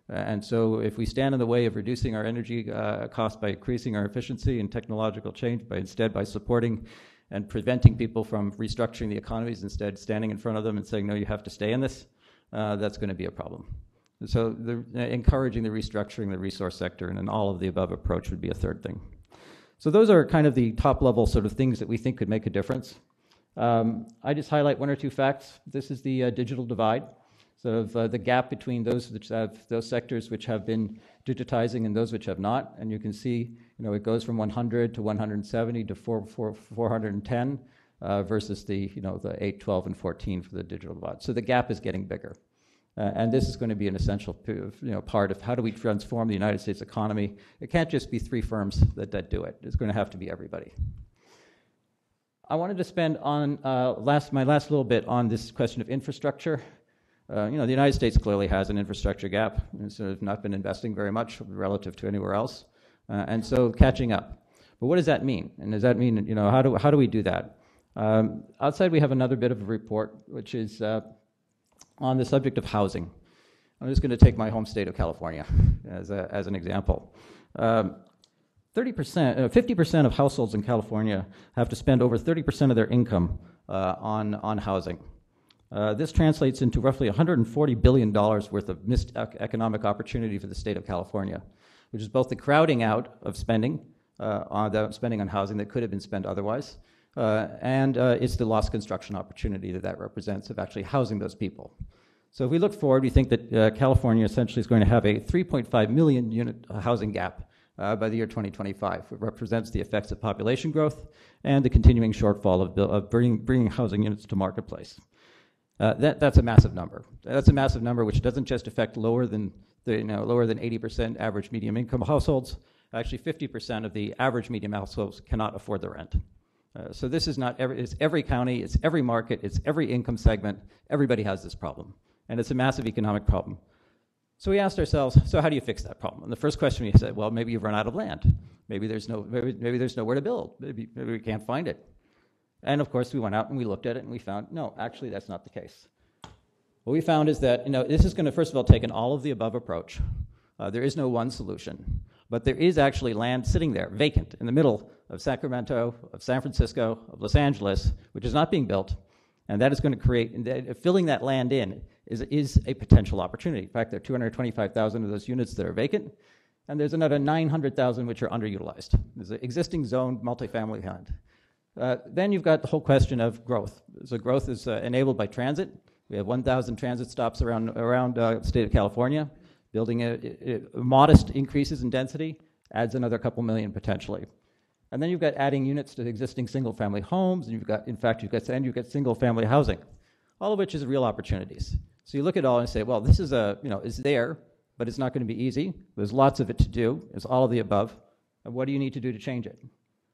And so if we stand in the way of reducing our energy uh, costs by increasing our efficiency and technological change, by instead by supporting and preventing people from restructuring the economies, instead standing in front of them and saying, no, you have to stay in this, uh, that's going to be a problem. So the, uh, encouraging the restructuring the resource sector and an all of the above approach would be a third thing. So those are kind of the top level sort of things that we think could make a difference. Um, I just highlight one or two facts. This is the uh, digital divide, sort of uh, the gap between those which have those sectors which have been digitizing and those which have not. And you can see, you know, it goes from one hundred to one hundred seventy to four hundred ten uh, versus the, you know, the eight, twelve, and fourteen for the digital divide. So the gap is getting bigger. Uh, and this is going to be an essential you know, part of how do we transform the United States economy. It can't just be three firms that, that do it. It's going to have to be everybody. I wanted to spend on uh, last, my last little bit on this question of infrastructure. Uh, you know, the United States clearly has an infrastructure gap. It's sort of not been investing very much relative to anywhere else. Uh, and so catching up. But what does that mean? And does that mean, you know, how do, how do we do that? Um, outside we have another bit of a report, which is uh, on the subject of housing. I'm just going to take my home state of California as, a, as an example. Um, thirty percent, uh, fifty percent of households in California have to spend over thirty percent of their income uh, on, on housing. Uh, this translates into roughly one hundred forty billion dollars worth of missed ec economic opportunity for the state of California, which is both the crowding out of spending, uh, on the spending on housing that could have been spent otherwise, uh, and uh, it's the lost construction opportunity that that represents of actually housing those people. So if we look forward, we think that uh, California essentially is going to have a three point five million unit housing gap uh, by the year twenty twenty-five. It represents the effects of population growth and the continuing shortfall of, of bringing, bringing housing units to marketplace. Uh, that, that's a massive number. That's a massive number which doesn't just affect lower than, the, you know, lower than eighty percent average medium income households. Actually, fifty percent of the average medium households cannot afford the rent. Uh, so this is not every, it's every county, it's every market, it's every income segment. Everybody has this problem. And it's a massive economic problem. So we asked ourselves, so how do you fix that problem? And the first question we said, well, maybe you've run out of land. Maybe there's, no, maybe, maybe there's nowhere to build. Maybe, maybe we can't find it. And of course, we went out and we looked at it and we found, no, actually, that's not the case. What we found is that, you know, this is going to, first of all, take an all of the above approach. Uh, there is no one solution. But there is actually land sitting there, vacant, in the middle of Sacramento, of San Francisco, of Los Angeles, which is not being built. And that is going to create, filling that land in is, is a potential opportunity. In fact, there are two hundred twenty-five thousand of those units that are vacant, and there's another nine hundred thousand which are underutilized. There's an existing zoned multifamily land. Uh, then you've got the whole question of growth. So growth is uh, enabled by transit. We have one thousand transit stops around, around uh, the state of California. Building a, a, a modest increases in density adds another couple million potentially. And then you've got adding units to existing single-family homes, and you've got, in fact, you've got, and you've got single-family housing, all of which is real opportunities. So you look at it all and say, well, this is a, you know, is there, but it's not going to be easy. There's lots of it to do. It's all of the above. And what do you need to do to change it?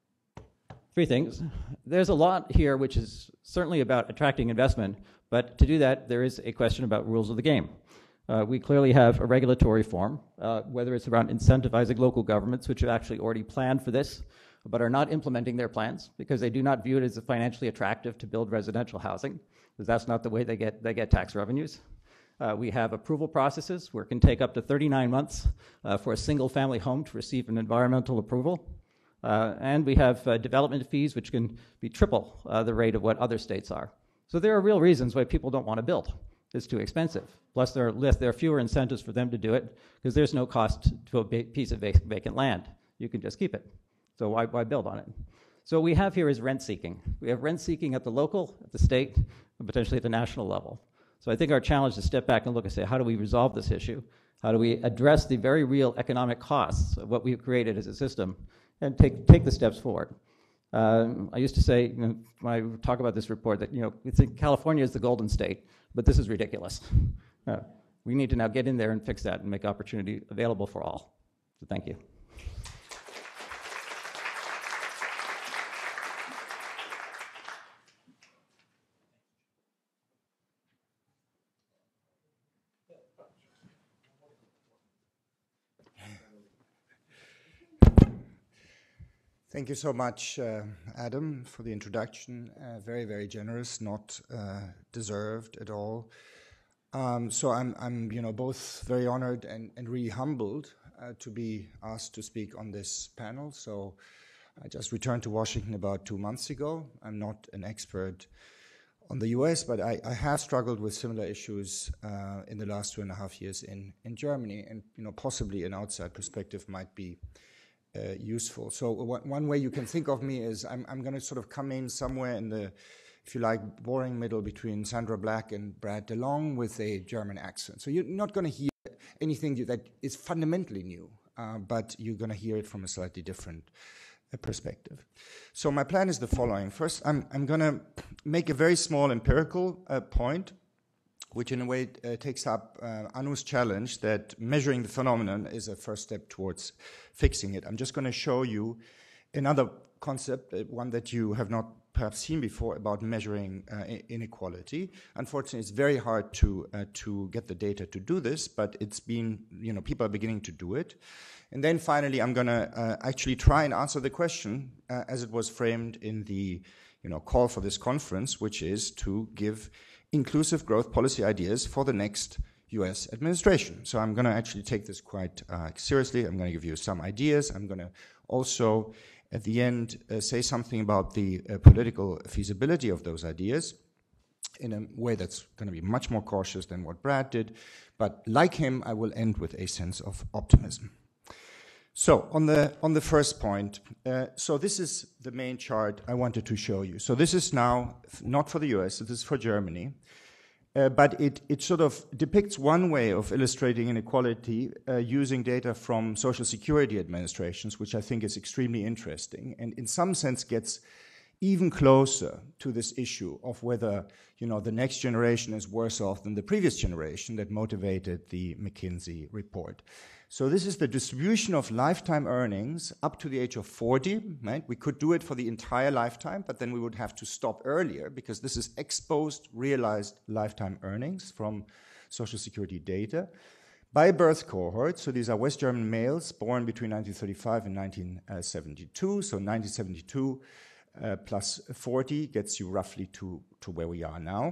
Three things. There's a lot here which is certainly about attracting investment, but to do that, there is a question about rules of the game. Uh, we clearly have a regulatory form, uh, whether it's around incentivizing local governments, which have actually already planned for this, but are not implementing their plans because they do not view it as financially attractive to build residential housing, because that's not the way they get, they get tax revenues. Uh, we have approval processes where it can take up to thirty-nine months uh, for a single family home to receive an environmental approval. Uh, and we have uh, development fees which can be triple uh, the rate of what other states are. So there are real reasons why people don't want to build. It's too expensive. Plus there are, less, there are fewer incentives for them to do it because there's no cost to a piece of vac vacant land. You can just keep it. So why, why build on it? So what we have here is rent seeking. We have rent seeking at the local, at the state, and potentially at the national level. So I think our challenge is to step back and look and say, how do we resolve this issue? How do we address the very real economic costs of what we've created as a system and take, take the steps forward? Um, I used to say, you know, when I talk about this report, that, you know, we think California is the golden state, but this is ridiculous. Uh, we need to now get in there and fix that and make opportunity available for all. So thank you. Thank you so much, uh, Adam, for the introduction. Uh, very, very generous, not uh, deserved at all. Um, so I'm, I'm, you know, both very honored and, and really humbled uh, to be asked to speak on this panel. So I just returned to Washington about two months ago. I'm not an expert on the U S, but I, I have struggled with similar issues uh, in the last two and a half years in, in Germany, and you know, possibly an outside perspective might be uh, useful. So one, one way you can think of me is I'm, I'm going to sort of come in somewhere in the, if you like, boring middle between Sandra Black and Brad DeLong with a German accent. So you're not going to hear anything that is fundamentally new, uh, but you're going to hear it from a slightly different a perspective. So my plan is the following. First, I'm, I'm going to make a very small empirical uh, point, which in a way uh, takes up uh, Anu's challenge that measuring the phenomenon is a first step towards fixing it. I'm just going to show you another concept, uh, one that you have not perhaps seen before, about measuring uh, inequality. Unfortunately, it's very hard to uh, to get the data to do this, but it's been, you know, people are beginning to do it. And then finally, I'm going to uh, actually try and answer the question uh, as it was framed in the, you know, call for this conference, which is to give inclusive growth policy ideas for the next U S administration. So I'm going to actually take this quite uh, seriously. I'm going to give you some ideas. I'm going to also, at the end, uh, say something about the uh, political feasibility of those ideas in a way that's going to be much more cautious than what Brad did. But like him, I will end with a sense of optimism. So on the on the first point, uh, so this is the main chart I wanted to show you. So this is now not for the U S, this is for Germany, uh, but it, it sort of depicts one way of illustrating inequality uh, using data from Social Security administrations, which I think is extremely interesting, and in some sense gets even closer to this issue of whether, you know, the next generation is worse off than the previous generation that motivated the McKinsey report. So this is the distribution of lifetime earnings up to the age of forty, right? We could do it for the entire lifetime, but then we would have to stop earlier because this is exposed, realized lifetime earnings from Social Security data by birth cohort. So these are West German males born between nineteen thirty-five and nineteen seventy-two. So nineteen seventy-two uh, plus forty gets you roughly to, to where we are now.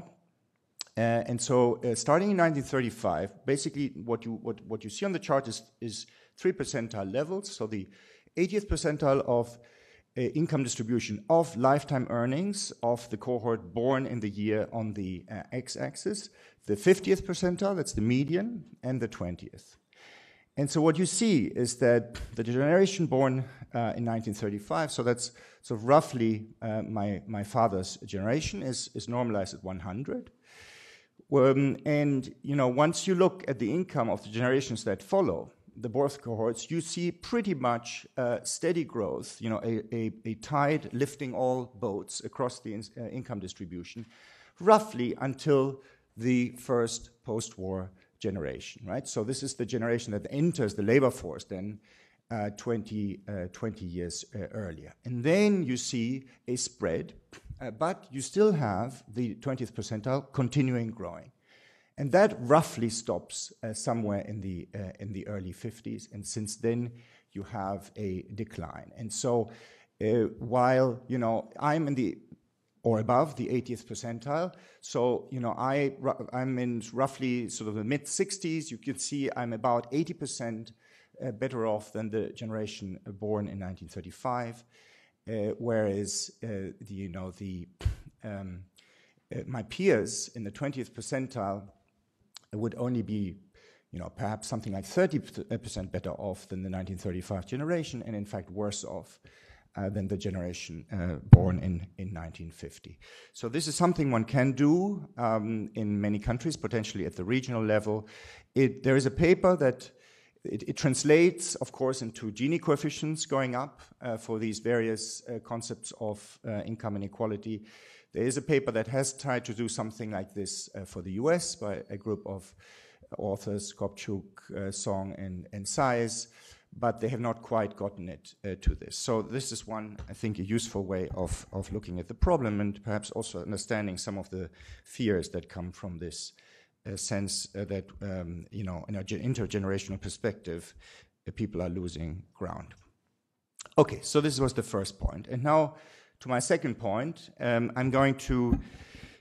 Uh, and so uh, starting in nineteen thirty-five, basically what you, what, what you see on the chart is, is three percentile levels. So the eightieth percentile of uh, income distribution of lifetime earnings of the cohort born in the year on the uh, x-axis, the fiftieth percentile, that's the median, and the twentieth. And so what you see is that the generation born uh, in nineteen thirty-five, so that's so roughly uh, my, my father's generation, is, is normalized at one hundred. Um, and, you know, once you look at the income of the generations that follow, the birth cohorts, you see pretty much uh, steady growth, you know, a, a, a tide lifting all boats across the in, uh, income distribution, roughly until the first post-war generation, right? So this is the generation that enters the labor force then uh, twenty, uh, twenty years uh, earlier. And then you see a spread, uh, but you still have the twentieth percentile continuing growing. And that roughly stops uh, somewhere in the, uh, in the early fifties, and since then you have a decline. And so uh, while, you know, I'm in the or above the eightieth percentile. So, you know, I, I'm in roughly sort of the mid sixties. You can see I'm about eighty percent uh, better off than the generation born in nineteen thirty-five, uh, whereas, uh, the, you know, the, um, uh, my peers in the twentieth percentile would only be, you know, perhaps something like thirty percent better off than the nineteen thirty-five generation, and in fact worse off Uh, than the generation uh, born in, in nineteen fifty. So this is something one can do um, in many countries, potentially at the regional level. It, there is a paper that it, it translates, of course, into Gini coefficients going up uh, for these various uh, concepts of uh, income inequality. There is a paper that has tried to do something like this uh, for the U S by a group of authors, Kopchuk, uh, Song, and, and Sais, but they have not quite gotten it uh, to this. So this is one, I think, a useful way of, of looking at the problem, and perhaps also understanding some of the fears that come from this uh, sense uh, that, um, you know, in an intergenerational perspective, uh, people are losing ground. Okay, so this was the first point. And now to my second point, um, I'm going to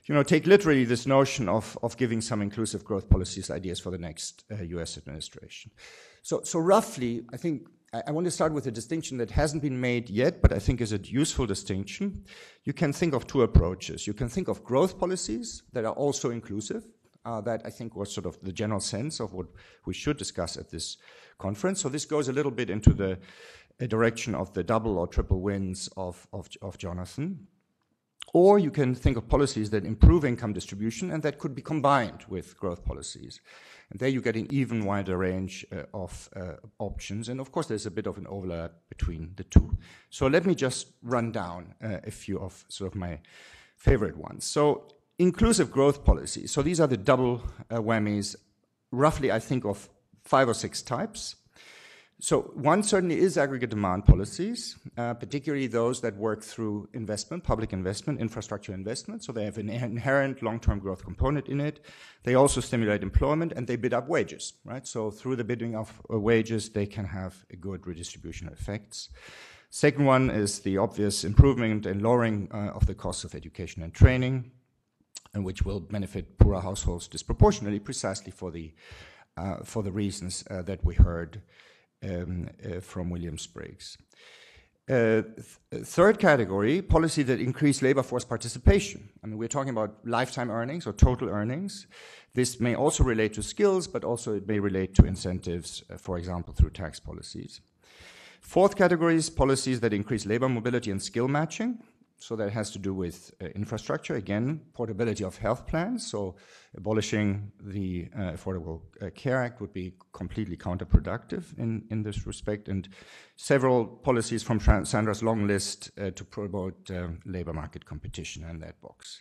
you know, take literally this notion of, of giving some inclusive growth policies ideas for the next uh, U S administration. So, so roughly, I think I, I want to start with a distinction that hasn't been made yet, but I think is a useful distinction. You can think of two approaches. You can think of growth policies that are also inclusive. Uh, that I think was sort of the general sense of what we should discuss at this conference. So this goes a little bit into the uh, direction of the double or triple wins of, of, of Jonathan. Or you can think of policies that improve income distribution and that could be combined with growth policies. And there you get an even wider range uh, of uh, options. And of course, there's a bit of an overlap between the two. So let me just run down uh, a few of sort of my favorite ones. So inclusive growth policy. So these are the double uh, whammies, roughly I think of five or six types. So one certainly is aggregate demand policies, uh, particularly those that work through investment, public investment, infrastructure investment. So they have an inherent long-term growth component in it. They also stimulate employment and they bid up wages, right? So through the bidding of uh, wages, they can have a good redistribution effects. Second one is the obvious improvement and lowering uh, of the costs of education and training, and which will benefit poorer households disproportionately, precisely for the uh, for the reasons uh, that we heard um, uh, from William Spriggs. Uh, th third category, policy that increase labor force participation. I mean, we're talking about lifetime earnings or total earnings. This may also relate to skills, but also it may relate to incentives, uh, for example, through tax policies. Fourth category is policies that increase labor mobility and skill matching. So that has to do with uh, infrastructure, again, portability of health plans. So abolishing the uh, Affordable uh, Care Act would be completely counterproductive in, in this respect. And several policies from Sandra's long list uh, to promote um, labor market competition in that box.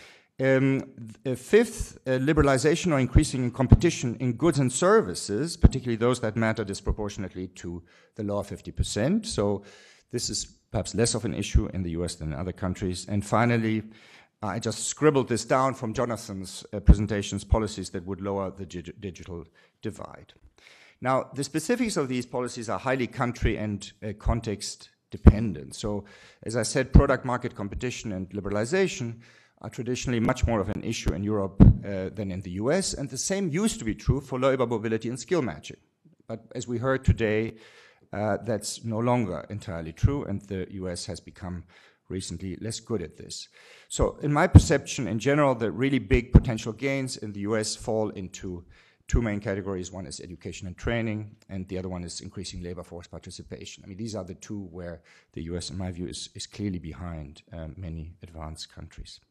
Um, uh, fifth, uh, liberalization or increasing competition in goods and services, particularly those that matter disproportionately to the lower fifty percent. So this is perhaps less of an issue in the U S than in other countries. And finally, I just scribbled this down from Jonathan's uh, presentations, policies that would lower the dig digital divide. Now, the specifics of these policies are highly country and uh, context dependent. So, as I said, product market competition and liberalization are traditionally much more of an issue in Europe uh, than in the U S, and the same used to be true for labor mobility and skill matching. But as we heard today, Uh, that's no longer entirely true, and the U S has become recently less good at this. So in my perception, in general, the really big potential gains in the U S fall into two main categories. One is education and training, and the other one is increasing labor force participation. I mean, these are the two where the U S, in my view, is, is clearly behind um, many advanced countries.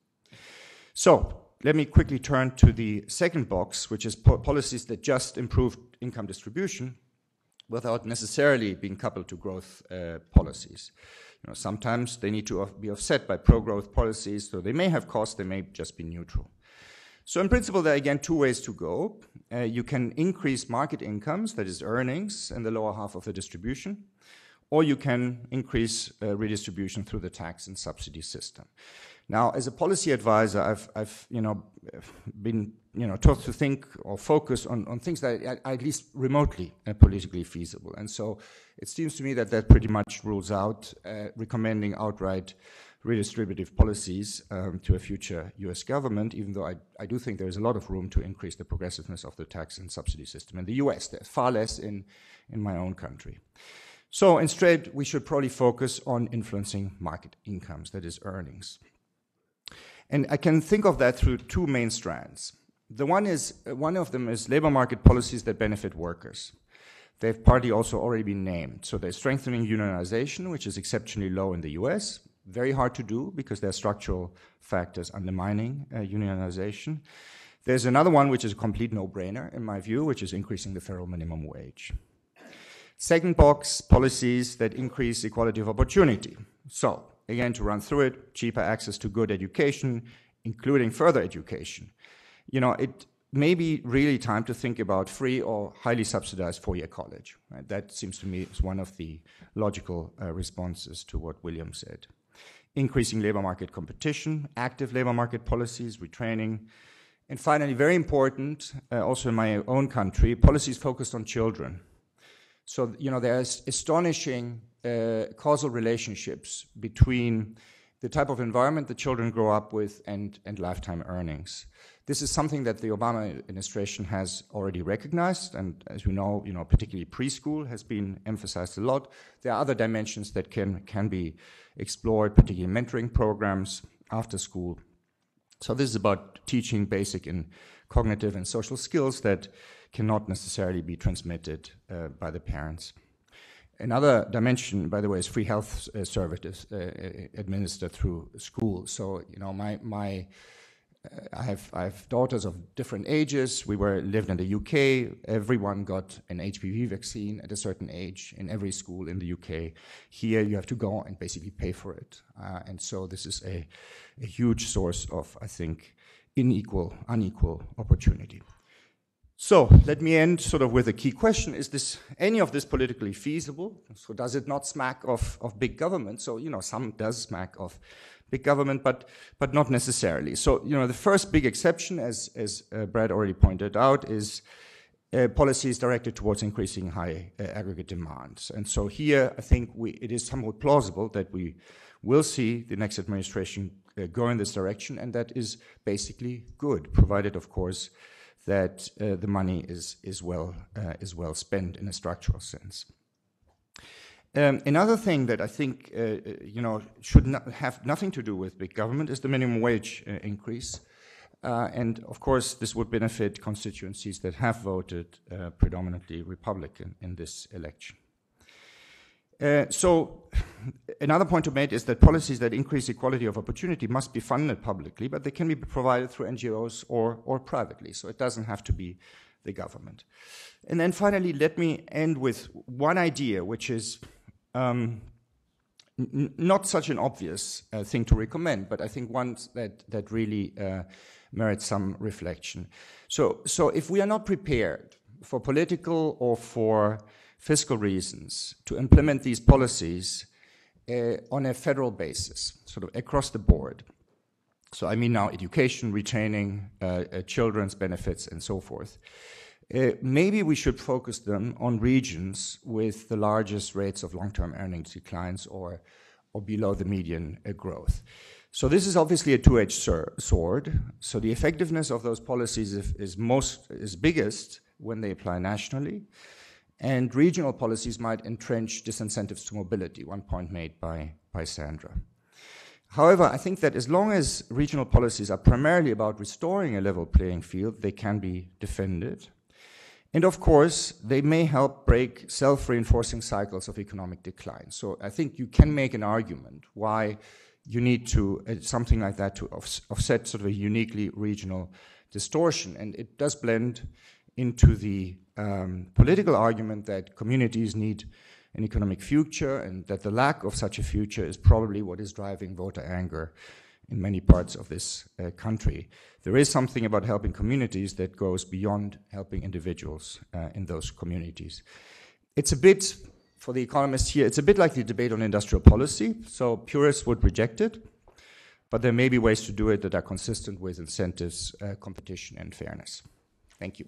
So let me quickly turn to the second box, which is po policies that just improve income distribution without necessarily being coupled to growth uh, policies. You know, sometimes they need to be offset by pro-growth policies, so they may have costs, they may just be neutral. So in principle, there are again two ways to go. Uh, you can increase market incomes, that is earnings, in the lower half of the distribution, or you can increase uh, redistribution through the tax and subsidy system. Now, as a policy advisor, I've, I've you know, been you know, taught to think or focus on, on things that are at least remotely uh, politically feasible. And so it seems to me that that pretty much rules out uh, recommending outright redistributive policies um, to a future U S government, even though I, I do think there is a lot of room to increase the progressiveness of the tax and subsidy system in the U S. There's far less in, in my own country. So instead, we should probably focus on influencing market incomes, that is earnings. And I can think of that through two main strands. The one is, one of them is labor market policies that benefit workers. They've partly also already been named. So they're strengthening unionization, which is exceptionally low in the U S. Very hard to do because there are structural factors undermining uh, unionization. There's another one which is a complete no-brainer, in my view, which is increasing the federal minimum wage. Second box, policies that increase equality of opportunity. So, again, to run through it, cheaper access to good education, including further education. You know, it may be really time to think about free or highly subsidized four-year college. Right? That seems to me is one of the logical uh, responses to what William said. Increasing labor market competition, active labor market policies, retraining, and finally, very important, uh, also in my own country, policies focused on children. So, you know, there's astonishing uh, causal relationships between the type of environment the children grow up with, and, and lifetime earnings. This is something that the Obama administration has already recognized, and as you know, you know, particularly preschool has been emphasized a lot. There are other dimensions that can, can be explored, particularly mentoring programs, after school. So this is about teaching basic and cognitive and social skills that cannot necessarily be transmitted uh, by the parents. Another dimension, by the way, is free health uh, services uh, administered through school. So, you know, my my uh, I have I have daughters of different ages. We were lived in the U K. Everyone got an H P V vaccine at a certain age in every school in the U K. Here, you have to go and basically pay for it. Uh, and so, this is a a huge source of, I think, unequal unequal opportunity. So let me end sort of with a key question. Is this any of this politically feasible? So does it not smack of, of big government? So, you know, some does smack of big government, but but not necessarily. So, you know, the first big exception, as, as uh, Brad already pointed out, is uh, policies directed towards increasing high uh, aggregate demands. And so here, I think we, it is somewhat plausible that we will see the next administration uh, go in this direction, and that is basically good, provided, of course, that uh, the money is is well uh, is well spent in a structural sense. Um, another thing that I think uh, you know should not have nothing to do with big government is the minimum wage uh, increase, uh, and of course this would benefit constituencies that have voted uh, predominantly Republican in this election. Uh, so another point to make is that policies that increase equality of opportunity must be funded publicly, but they can be provided through N G Os or, or privately, so it doesn't have to be the government. And then finally, let me end with one idea, which is um, n- not such an obvious uh, thing to recommend, but I think one that, that really uh, merits some reflection. So, so if we are not prepared for political or for fiscal reasons to implement these policies uh, on a federal basis, sort of across the board. So I mean now education, retraining, uh, uh, children's benefits, and so forth. Uh, maybe we should focus them on regions with the largest rates of long-term earnings declines or, or below the median uh, growth. So this is obviously a two-edged sword. So the effectiveness of those policies is, is most is biggest when they apply nationally. And regional policies might entrench disincentives to mobility, one point made by, by Sandra. However, I think that as long as regional policies are primarily about restoring a level playing field, they can be defended. And of course, they may help break self-reinforcing cycles of economic decline. So I think you can make an argument why you need to, uh, something like that to off- offset sort of a uniquely regional distortion. And it does blend into the um, political argument that communities need an economic future and that the lack of such a future is probably what is driving voter anger in many parts of this uh, country. There is something about helping communities that goes beyond helping individuals uh, in those communities. It's a bit, for the economists here, it's a bit like the debate on industrial policy. So purists would reject it, but there may be ways to do it that are consistent with incentives, uh, competition, and fairness. Thank you.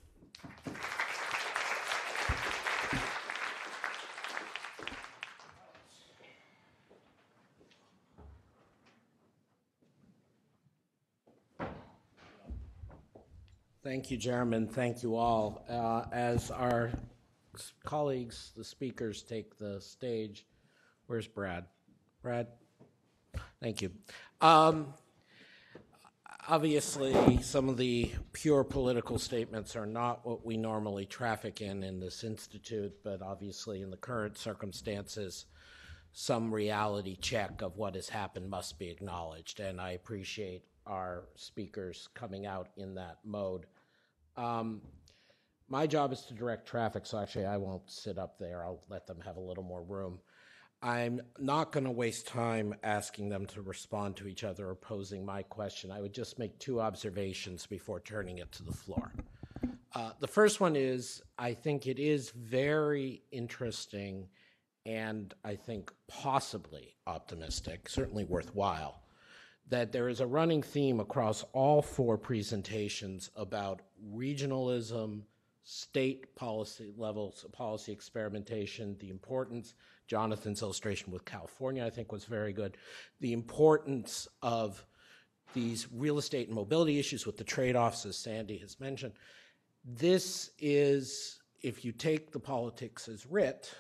Thank you, Jeremy. Thank you all. Uh, as our colleagues, the speakers, take the stage, where's Brad? Brad? Thank you. Um, obviously, some of the pure political statements are not what we normally traffic in in this institute, but obviously in the current circumstances, some reality check of what has happened must be acknowledged, and I appreciate our speakers coming out in that mode. Um, my job is to direct traffic, so actually I won't sit up there. I'll let them have a little more room. I'm not going to waste time asking them to respond to each other or posing my question. I would just make two observations before turning it to the floor. Uh, the first one is, I think it is very interesting and I think possibly optimistic, certainly worthwhile, that there is a running theme across all four presentations about regionalism, state policy levels, policy experimentation, the importance, Jonathan's illustration with California, I think, was very good, the importance of these real estate and mobility issues with the trade-offs, as Sandy has mentioned. This is, if you take the politics as writ,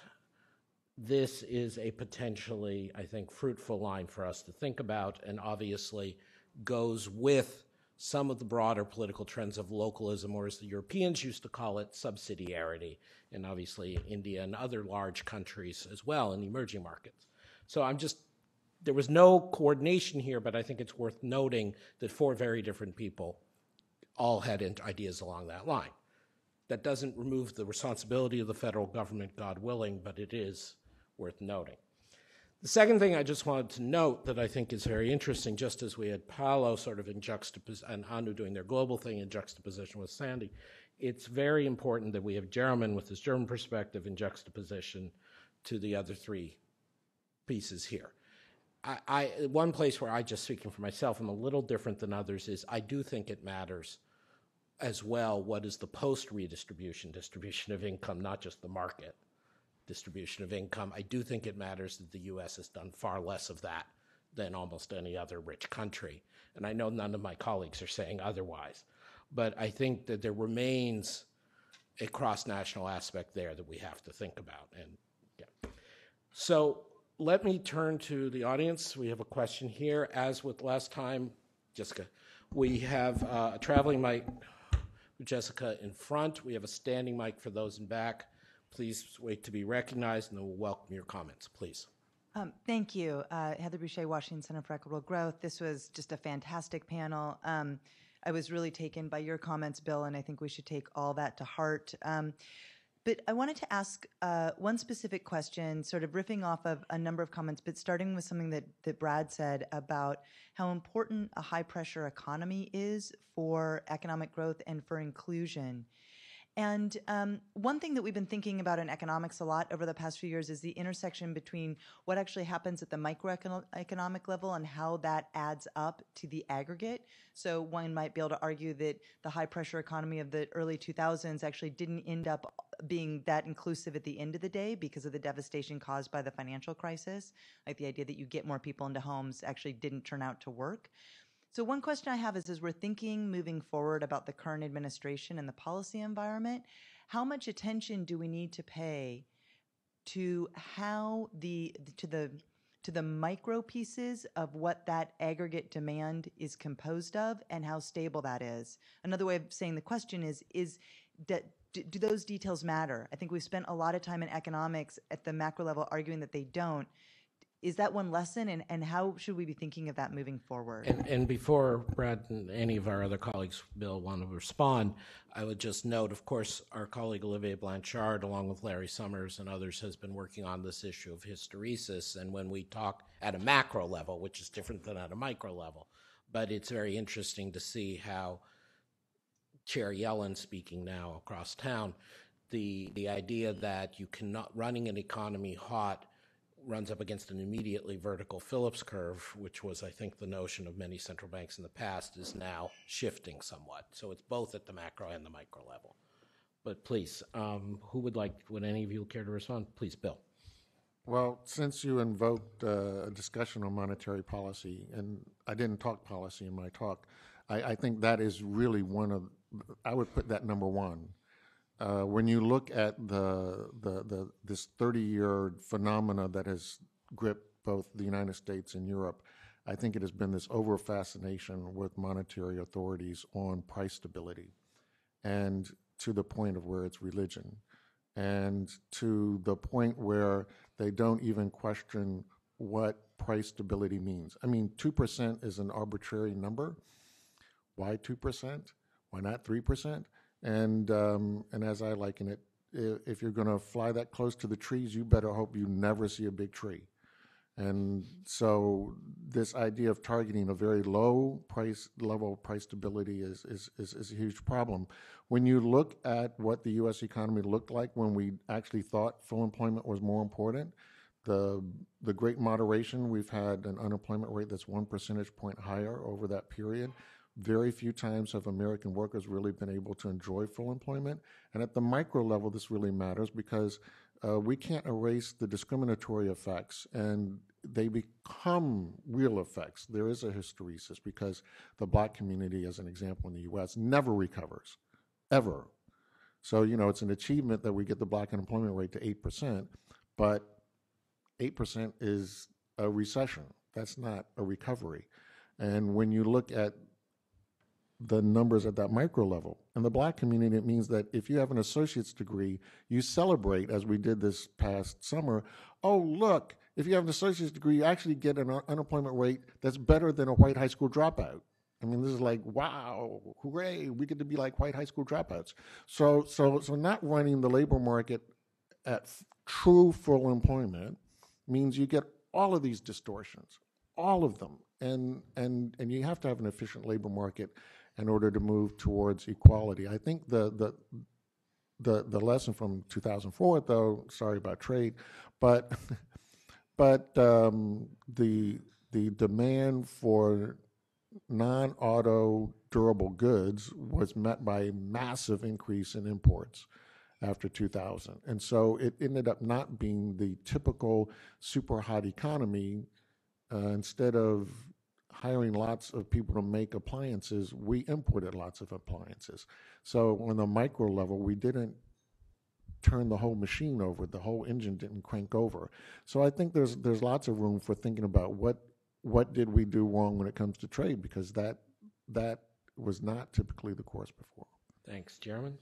this is a potentially, I think, fruitful line for us to think about, and obviously goes with some of the broader political trends of localism, or as the Europeans used to call it, subsidiarity, and obviously India and other large countries as well in emerging markets. So I'm just, there was no coordination here, but I think it's worth noting that four very different people all had ideas along that line. That doesn't remove the responsibility of the federal government, God willing, but it is worth noting. The second thing I just wanted to note that I think is very interesting, just as we had Paolo sort of in juxtaposition, and Anu doing their global thing in juxtaposition with Sandy, it's very important that we have German with his German perspective in juxtaposition to the other three pieces here. I, I, one place where I, just speaking for myself, am a little different than others is I do think it matters as well what is the post-redistribution distribution of income, not just the market distribution of income. I do think it matters that the U S has done far less of that than almost any other rich country. And I know none of my colleagues are saying otherwise. But I think that there remains a cross-national aspect there that we have to think about. And yeah. So let me turn to the audience. We have a question here. As with last time, Jessica, we have uh, a traveling mic with Jessica in front. We have a standing mic for those in back. Please wait to be recognized, and then we'll welcome your comments, please. Um, thank you. Uh, Heather Boucher, Washington Center for Equitable Growth. This was just a fantastic panel. Um, I was really taken by your comments, Bill, and I think we should take all that to heart. Um, but I wanted to ask uh, one specific question, sort of riffing off of a number of comments, but starting with something that, that Brad said about how important a high-pressure economy is for economic growth and for inclusion. And um, one thing that we've been thinking about in economics a lot over the past few years is the intersection between what actually happens at the microeconomic level and how that adds up to the aggregate. So one might be able to argue that the high-pressure economy of the early two thousands actually didn't end up being that inclusive at the end of the day because of the devastation caused by the financial crisis. Like the idea that you get more people into homes actually didn't turn out to work. So one question I have is, as we're thinking moving forward about the current administration and the policy environment, how much attention do we need to pay to how the to the to the micro pieces of what that aggregate demand is composed of and how stable that is? Another way of saying the question is, is that do, do those details matter? I think we've spent a lot of time in economics at the macro level arguing that they don't. Is that one lesson, and, and how should we be thinking of that moving forward? And, and before Brad and any of our other colleagues, Bill, want to respond, I would just note, of course, our colleague Olivier Blanchard, along with Larry Summers and others, has been working on this issue of hysteresis. And when we talk at a macro level, which is different than at a micro level, but it's very interesting to see how Chair Yellen, speaking now across town, the, the idea that you cannot, running an economy hot runs up against an immediately vertical Phillips curve, which was, I think, the notion of many central banks in the past, is now shifting somewhat. So it's both at the macro and the micro level. But please, um, who would like, would any of you care to respond? Please, Bill. Well, since you invoked uh, a discussion on monetary policy, and I didn't talk policy in my talk, I, I think that is really one of, I would put that number one. Uh, when you look at the, the, the this thirty-year phenomena that has gripped both the United States and Europe, I think it has been this over-fascination with monetary authorities on price stability, and to the point of where it's religion, and to the point where they don't even question what price stability means. I mean, two percent is an arbitrary number. Why two percent? Why not three percent? And um, and as I liken it, if you're going to fly that close to the trees, you better hope you never see a big tree. And so this idea of targeting a very low price level of price stability is, is, is, is a huge problem. When you look at what the U S economy looked like when we actually thought full employment was more important, the, the great moderation, we've had an unemployment rate that's one percentage point higher over that period. Very few times have American workers really been able to enjoy full employment. And at the micro level, this really matters because uh, we can't erase the discriminatory effects, and they become real effects. There is a hysteresis because the black community, as an example in the U S, never recovers, ever. So, you know, it's an achievement that we get the black unemployment rate to eight percent, but eight percent is a recession. That's not a recovery. And when you look at the numbers at that micro level, in the black community, it means that if you have an associate's degree, you celebrate, as we did this past summer, oh, look, if you have an associate's degree, you actually get an un- unemployment rate that's better than a white high school dropout. I mean, this is like, wow, hooray, we get to be like white high school dropouts. So, so, so not running the labor market at f- true full employment means you get all of these distortions, all of them. And, and, and you have to have an efficient labor market in order to move towards equality. I think the, the, the, the lesson from two thousand four, though, sorry about trade, but, but um, the, the demand for non-auto durable goods was met by a massive increase in imports after two thousand. And so it ended up not being the typical super hot economy. Uh, instead of hiring lots of people to make appliances, we imported lots of appliances. So on the micro level, we didn't turn the whole machine over. The whole engine didn't crank over. So I think there's there's lots of room for thinking about what what did we do wrong when it comes to trade, because that that was not typically the course before. Thanks. Chairman?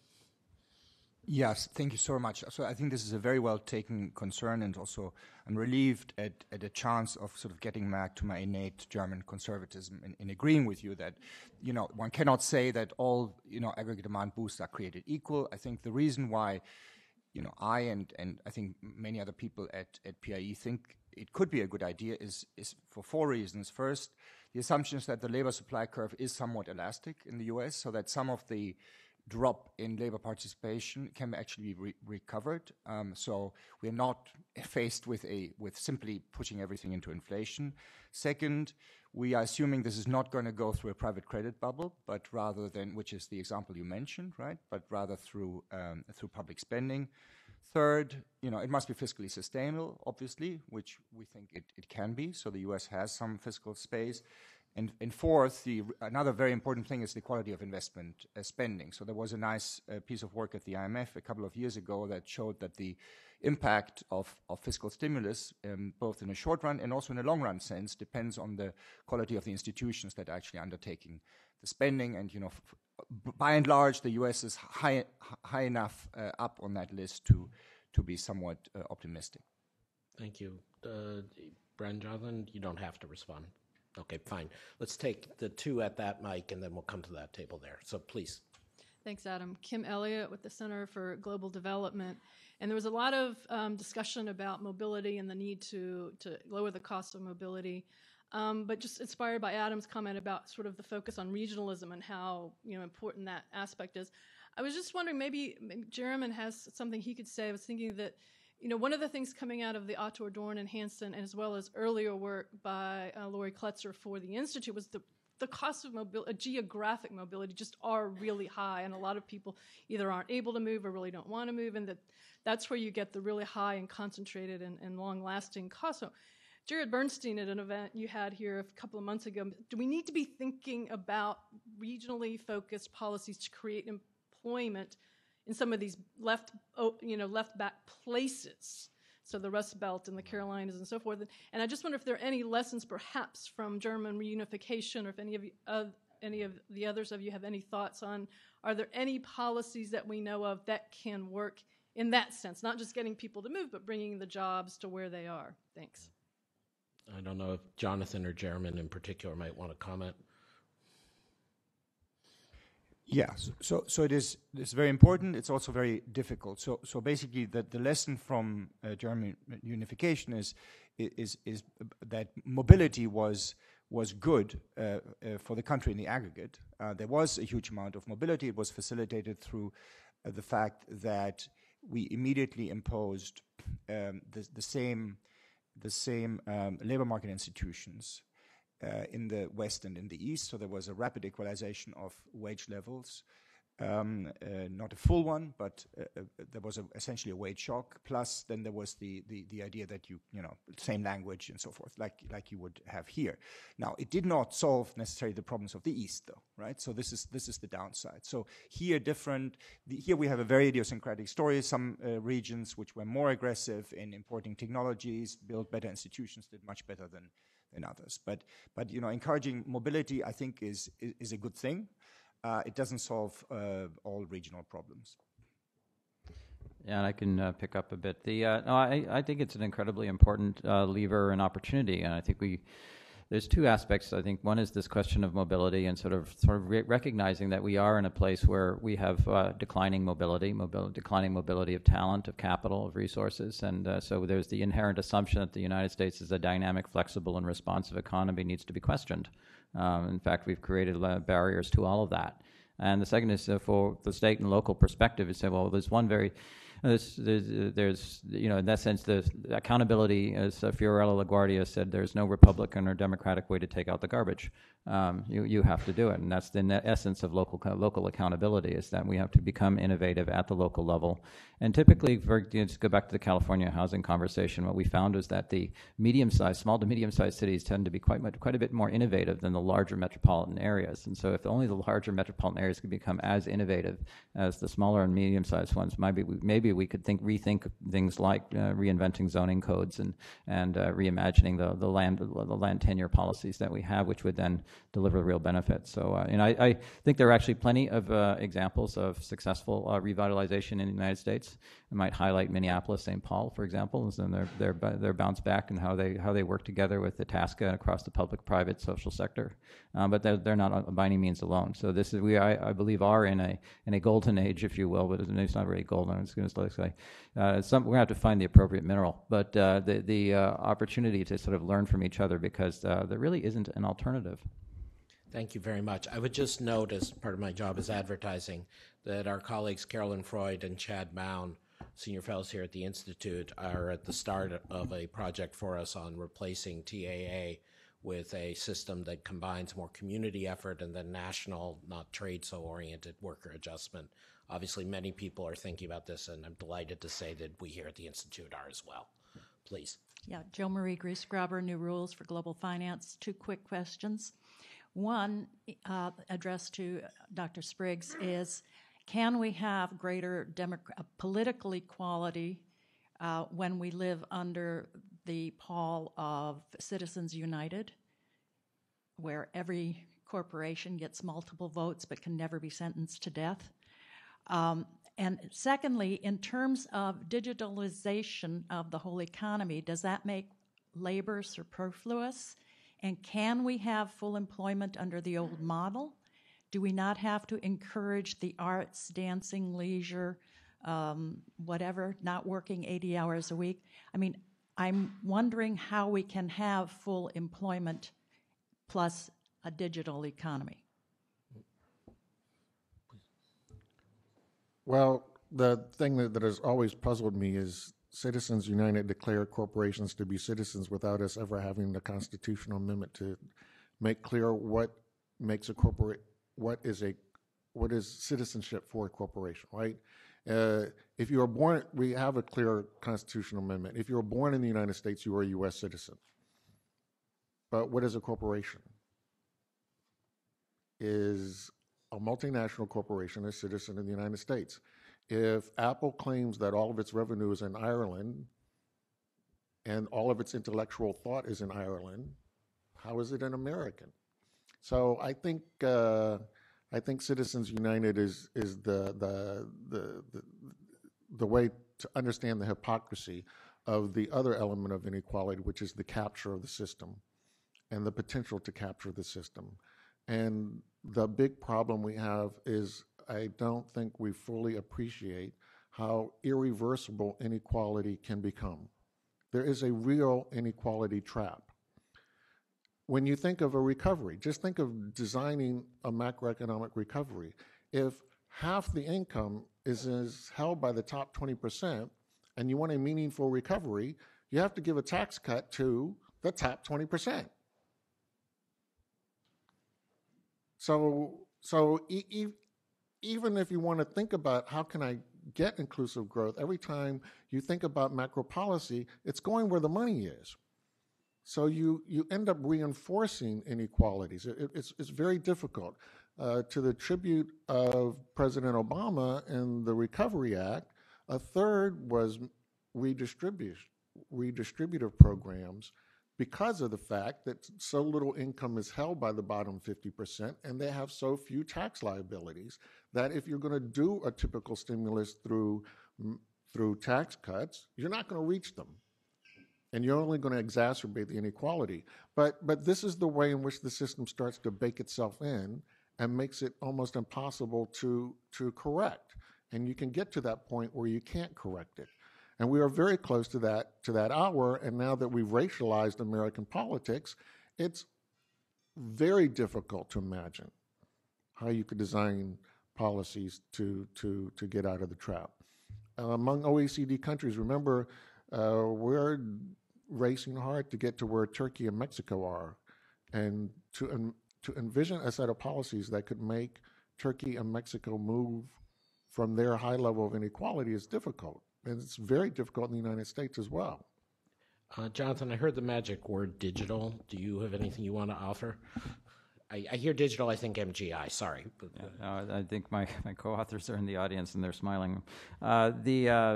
Yes, thank you so much. So I think this is a very well taken concern, and also I'm relieved at, at a chance of sort of getting back to my innate German conservatism in, in agreeing with you that, you know, one cannot say that all, you know, aggregate demand boosts are created equal. I think the reason why, you know, I and, and I think many other people at, at P I E think it could be a good idea is, is for four reasons. First, the assumption is that the labor supply curve is somewhat elastic in the U S, so that some of the drop in labor participation can actually be re- recovered. Um, so we're not faced with a with simply pushing everything into inflation. Second, we are assuming this is not going to go through a private credit bubble, but rather than, which is the example you mentioned, right? But rather through um, through public spending. Third, you know, it must be fiscally sustainable, obviously, which we think it, it can be. So the U S has some fiscal space. And, and fourth, the, another very important thing is the quality of investment uh, spending. So there was a nice uh, piece of work at the I M F a couple of years ago that showed that the impact of, of fiscal stimulus, um, both in a short run and also in a long run sense, depends on the quality of the institutions that are actually undertaking the spending. And, you know, f- f- by and large, the U S is high, high enough uh, up on that list to, to be somewhat uh, optimistic. Thank you. Uh, Brian Jonathan, you don't have to respond. Okay, fine. Let's take the two at that mic, and then we'll come to that table there. So please. Thanks, Adam. Kim Elliott with the Center for Global Development. And there was a lot of um, discussion about mobility and the need to, to lower the cost of mobility. Um, but just inspired by Adam's comment about sort of the focus on regionalism and how, you know, important that aspect is. I was just wondering, maybe Jeremy has something he could say. I was thinking that, you know, one of the things coming out of the Otto Dorn and Hansen, as well as earlier work by uh, Lori Klutzer for the Institute, was the the cost of mobility, geographic mobility, just are really high, and a lot of people either aren't able to move or really don't want to move, and that that's where you get the really high and concentrated and, and long-lasting costs. So, Jared Bernstein at an event you had here a couple of months ago, do we need to be thinking about regionally focused policies to create employment in some of these left, you know, left back places, so the Rust Belt and the Carolinas and so forth. And I just wonder if there are any lessons, perhaps, from German reunification, or if any of you, uh, any of the others of you have any thoughts on, are there any policies that we know of that can work in that sense, not just getting people to move, but bringing the jobs to where they are? Thanks. I don't know if Jonathan or Jeremy in particular might want to comment. Yes, so so it is. It's very important. It's also very difficult. So so basically, the, the lesson from uh, German unification is is is that mobility was was good uh, uh, for the country in the aggregate. Uh, there was a huge amount of mobility. It was facilitated through uh, the fact that we immediately imposed um, the the same the same um, labor market institutions uh, in the West and in the East. So there was a rapid equalization of wage levels. Um, uh, not a full one, but uh, uh, there was a, essentially a wage shock. Plus, then there was the, the the idea that you you know same language and so forth, like like you would have here. Now, it did not solve necessarily the problems of the East, though, right? So this is this is the downside. So here, different. The, here we have a very idiosyncratic story. Some uh, regions which were more aggressive in importing technologies, built better institutions, did much better than than others. But but you know, encouraging mobility, I think, is is, is a good thing. Uh, it doesn't solve uh, all regional problems. Yeah, and I can uh, pick up a bit. The uh, no, I, I think it's an incredibly important uh, lever and opportunity, and I think we there's two aspects. I think one is this question of mobility and sort of sort of re- recognizing that we are in a place where we have uh, declining mobility, mobility, declining mobility of talent, of capital, of resources, and uh, so there's the inherent assumption that the United States is a dynamic, flexible, and responsive economy needs to be questioned. Um, in fact, we've created uh, barriers to all of that. And the second is uh, for the state and local perspective is say, well, there's one very, uh, there's, there's, uh, there's, you know, in that sense, the accountability, as uh, Fiorello LaGuardia said, there's no Republican or Democratic way to take out the garbage. Um, you, you have to do it. And that's the essence of local local accountability, is that we have to become innovative at the local level. And typically, for, you know, just go back to the California housing conversation, what we found was that the medium-sized, small to medium-sized cities tend to be quite much, quite a bit more innovative than the larger metropolitan areas. And so if only the larger metropolitan areas could become as innovative as the smaller and medium-sized ones, maybe we, maybe we could think rethink things like uh, reinventing zoning codes and and uh, reimagining the the land the land tenure policies that we have, which would then deliver real benefits. So, uh, and I, I think there are actually plenty of uh, examples of successful uh, revitalization in the United States. I might highlight Minneapolis, Saint Paul, for example, and their their their bounce back and how they how they work together with Itasca across the public-private social sector. Um, but they're, they're not by any means alone. So this is we I, I believe are in a in a golden age, if you will, but it's not really golden. It's going to say uh, some we're going to have to find the appropriate mineral, but uh, the the uh, opportunity to sort of learn from each other, because uh, there really isn't an alternative. Thank you very much. I would just note, as part of my job as advertising, that our colleagues Carolyn Freud and Chad Mound, senior fellows here at the Institute, are at the start of a project for us on replacing T A A with a system that combines more community effort and then national, not trade-so-oriented worker adjustment. Obviously, many people are thinking about this, and I'm delighted to say that we here at the Institute are as well. Please. Yeah, Joe Marie Griesgraber, New Rules for Global Finance. Two quick questions. One, uh, addressed to Doctor Spriggs, is can we have greater democ- uh, political equality uh, when we live under the pall of Citizens United, where every corporation gets multiple votes but can never be sentenced to death? Um, and secondly, in terms of digitalization of the whole economy, does that make labor superfluous? And can we have full employment under the old model? Do we not have to encourage the arts, dancing, leisure, um, whatever, not working eighty hours a week? I mean, I'm wondering how we can have full employment plus a digital economy. Well, the thing that, that has always puzzled me is Citizens United declared corporations to be citizens without us ever having the constitutional amendment to make clear what makes a corporate, what is a, what is citizenship for a corporation, right? Uh, if you are born, we have a clear constitutional amendment. If you were born in the United States, you are a U S citizen. But what is a corporation? Is a multinational corporation a citizen of the United States? If Apple claims that all of its revenue is in Ireland and all of its intellectual thought is in Ireland, how is it an American? So I think uh, I think Citizens United is is the the, the the the way to understand the hypocrisy of the other element of inequality, which is the capture of the system and the potential to capture the system. And the big problem we have is I don't think we fully appreciate how irreversible inequality can become. There is a real inequality trap. When you think of a recovery, just think of designing a macroeconomic recovery. If half the income is, is held by the top twenty percent and you want a meaningful recovery, you have to give a tax cut to the top twenty percent. So, so e- e- even if you want to think about how can I get inclusive growth, every time you think about macro policy, it's going where the money is. So you, you end up reinforcing inequalities. It, it's, it's very difficult. Uh, to the tribute of President Obama in the Recovery Act, a third was redistribution, redistributive programs because of the fact that so little income is held by the bottom fifty percent and they have so few tax liabilities that if you're going to do a typical stimulus through, through tax cuts, you're not going to reach them. And you're only going to exacerbate the inequality. But, but this is the way in which the system starts to bake itself in and makes it almost impossible to, to correct. And you can get to that point where you can't correct it. And we are very close to that, to that hour. And now that we've racialized American politics, it's very difficult to imagine how you could design policies to, to, to get out of the trap. Uh, among O E C D countries, remember, uh, we're racing hard to get to where Turkey and Mexico are, and to, en- to envision a set of policies that could make Turkey and Mexico move from their high level of inequality is difficult. And it's very difficult in the United States as well. Uh, Jonathan, I heard the magic word digital. Do you have anything you want to offer? I, I hear digital, I think M G I, sorry. But, uh, yeah, no, I think my, my co-authors are in the audience and they're smiling. Uh, the, uh,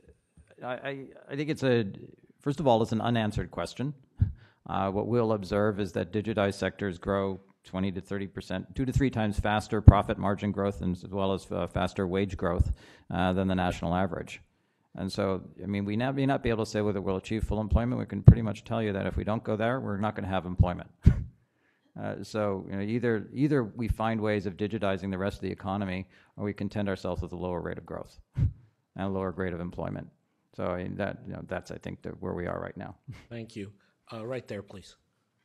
I, I think it's a, first of all, it's an unanswered question. Uh, what we'll observe is that digitized sectors grow twenty to thirty percent, two to three times faster profit margin growth and as well as uh, faster wage growth uh, than the national average. And so, I mean, we may not be able to say whether we'll achieve full employment. We can pretty much tell you that if we don't go there, we're not going to have employment. uh, so, you know, either either we find ways of digitizing the rest of the economy, or we contend ourselves with a lower rate of growth and a lower rate of employment. So I mean, that, you know, that's, I think, the, where we are right now. Thank you. Uh, right there, please.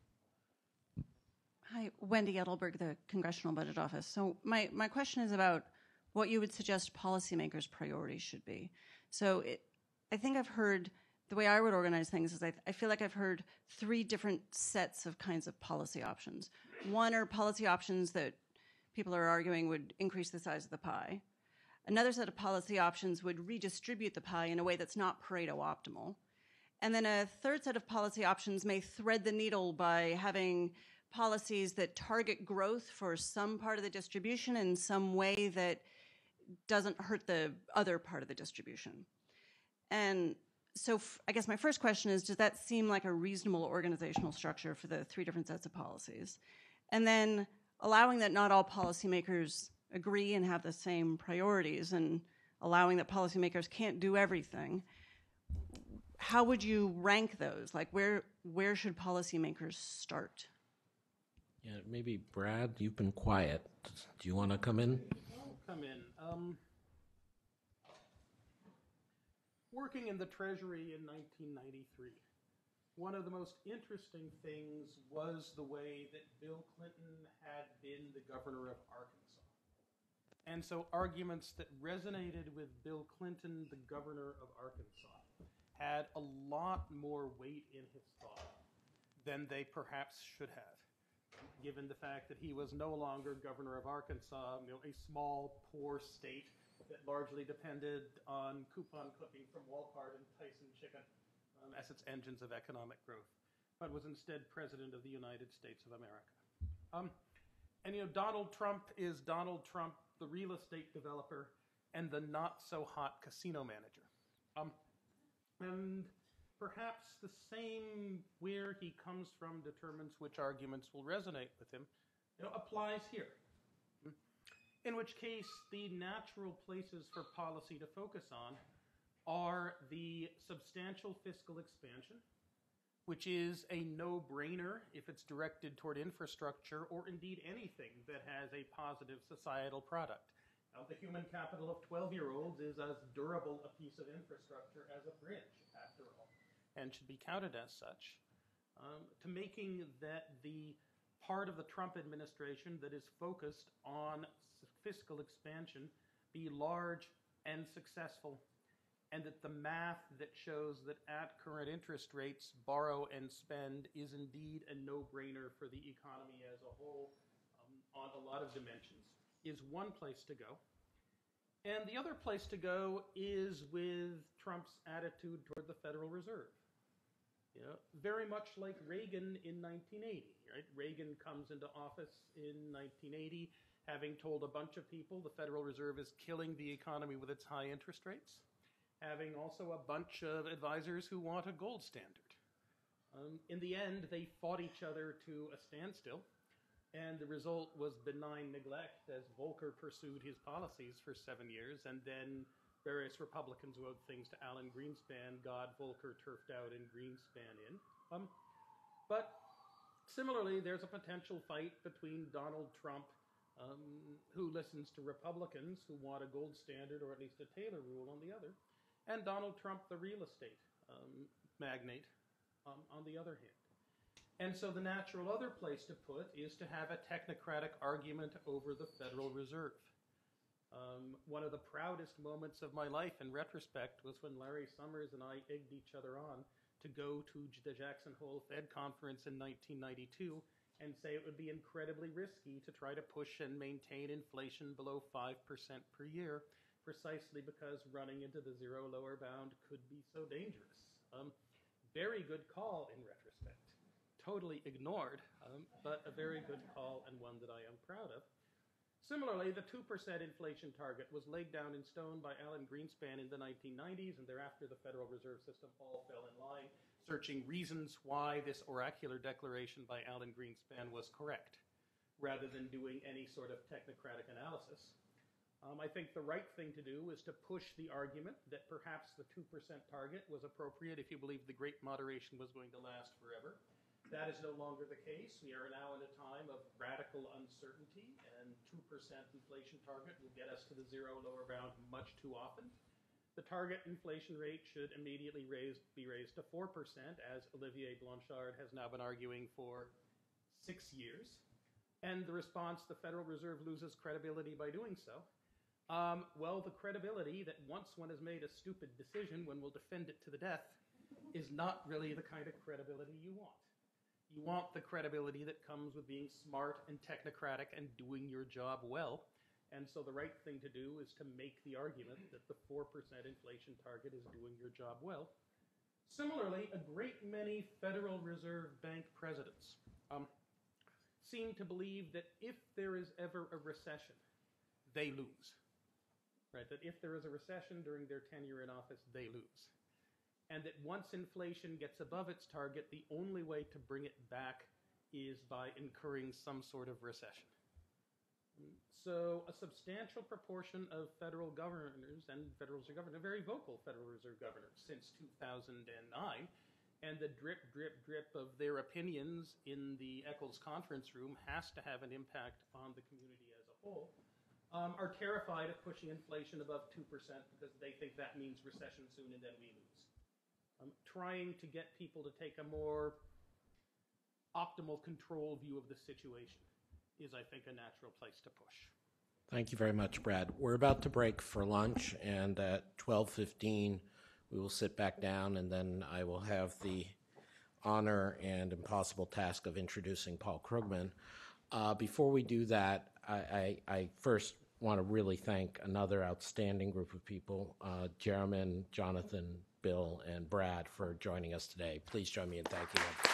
Hi, Wendy Edelberg, the Congressional Budget Office. So my, my question is about what you would suggest policymakers' priorities should be. So it, I think I've heard, the way I would organize things is I, I feel like I've heard three different sets of kinds of policy options. One are policy options that people are arguing would increase the size of the pie. Another set of policy options would redistribute the pie in a way that's not Pareto optimal. And then a third set of policy options may thread the needle by having policies that target growth for some part of the distribution in some way that doesn't hurt the other part of the distribution. And so f- I guess my first question is, does that seem like a reasonable organizational structure for the three different sets of policies? And then allowing that not all policymakers agree and have the same priorities, and allowing that policymakers can't do everything, how would you rank those? Like, where where should policymakers start? Yeah, maybe Brad, you've been quiet. Do you want to come in? I'll come in. Um, working in the Treasury in nineteen ninety-three, one of the most interesting things was the way that Bill Clinton had been the governor of Arkansas. And so arguments that resonated with Bill Clinton, the governor of Arkansas, had a lot more weight in his thought than they perhaps should have, given the fact that he was no longer governor of Arkansas, you know, a small, poor state that largely depended on coupon clipping from Walmart and Tyson Chicken um, as its engines of economic growth, but was instead president of the United States of America. Um, and, you know, Donald Trump is Donald Trump, the real estate developer, and the not-so-hot casino manager. Um, and perhaps the same where he comes from determines which arguments will resonate with him, you know, applies here. In which case, the natural places for policy to focus on are the substantial fiscal expansion, which is a no-brainer if it's directed toward infrastructure or indeed anything that has a positive societal product. Now, the human capital of twelve-year-olds is as durable a piece of infrastructure as a bridge, after all, and should be counted as such, um, to making that the part of the Trump administration that is focused on fiscal expansion be large and successful, and that the math that shows that at current interest rates, borrow and spend is indeed a no-brainer for the economy as a whole, um, on a lot of dimensions, is one place to go. And the other place to go is with Trump's attitude toward the Federal Reserve. You know, very much like Reagan in nineteen eighty, right? Reagan comes into office in nineteen eighty, having told a bunch of people the Federal Reserve is killing the economy with its high interest rates, having also a bunch of advisors who want a gold standard. Um, in the end, they fought each other to a standstill, and the result was benign neglect as Volcker pursued his policies for seven years, and then various Republicans who owed things to Alan Greenspan got Volcker turfed out and Greenspan in. Um, but similarly, there's a potential fight between Donald Trump, um, who listens to Republicans who want a gold standard or at least a Taylor rule on the other, and Donald Trump, the real estate um, magnate, um, on the other hand. And so the natural other place to put is to have a technocratic argument over the Federal Reserve. Um, one of the proudest moments of my life in retrospect was when Larry Summers and I egged each other on to go to the Jackson Hole Fed conference in nineteen ninety-two and say it would be incredibly risky to try to push and maintain inflation below five percent per year, precisely because running into the zero lower bound could be so dangerous. Um, very good call in retrospect. Totally ignored, um, but a very good call and one that I am proud of. Similarly, the two percent inflation target was laid down in stone by Alan Greenspan in the nineteen nineties, and thereafter the Federal Reserve System all fell in line, searching reasons why this oracular declaration by Alan Greenspan was correct, rather than doing any sort of technocratic analysis. Um, I think the right thing to do is to push the argument that perhaps the two percent target was appropriate if you believe the Great Moderation was going to last forever. That is no longer the case. We are now in a time of radical uncertainty, and two percent inflation target will get us to the zero lower bound much too often. The target inflation rate should immediately raise, be raised to four percent, as Olivier Blanchard has now been arguing for six years. And the response, the Federal Reserve loses credibility by doing so. Um, well, the credibility that once one has made a stupid decision, one will defend it to the death, is not really the kind of credibility you want. You want the credibility that comes with being smart and technocratic and doing your job well. And so the right thing to do is to make the argument that the four percent inflation target is doing your job well. Similarly, a great many Federal Reserve Bank presidents um, seem to believe that if there is ever a recession, they lose. Right? That if there is a recession during their tenure in office, they lose. And that once inflation gets above its target, the only way to bring it back is by incurring some sort of recession. So a substantial proportion of federal governors and Federal Reserve governors, very vocal Federal Reserve governors since two thousand nine, and the drip, drip, drip of their opinions in the Eccles conference room has to have an impact on the community as a whole, um, are terrified of pushing inflation above two percent because they think that means recession soon and then we lose. Um, trying to get people to take a more optimal control view of the situation is, I think, a natural place to push. Thank you very much, Brad. We're about to break for lunch, and at twelve fifteen, we will sit back down, and then I will have the honor and impossible task of introducing Paul Krugman. Uh, before we do that, I, I, I first want to really thank another outstanding group of people, uh, Jeremy, Jonathan, Bill, and Brad, for joining us today. Please join me in thanking them.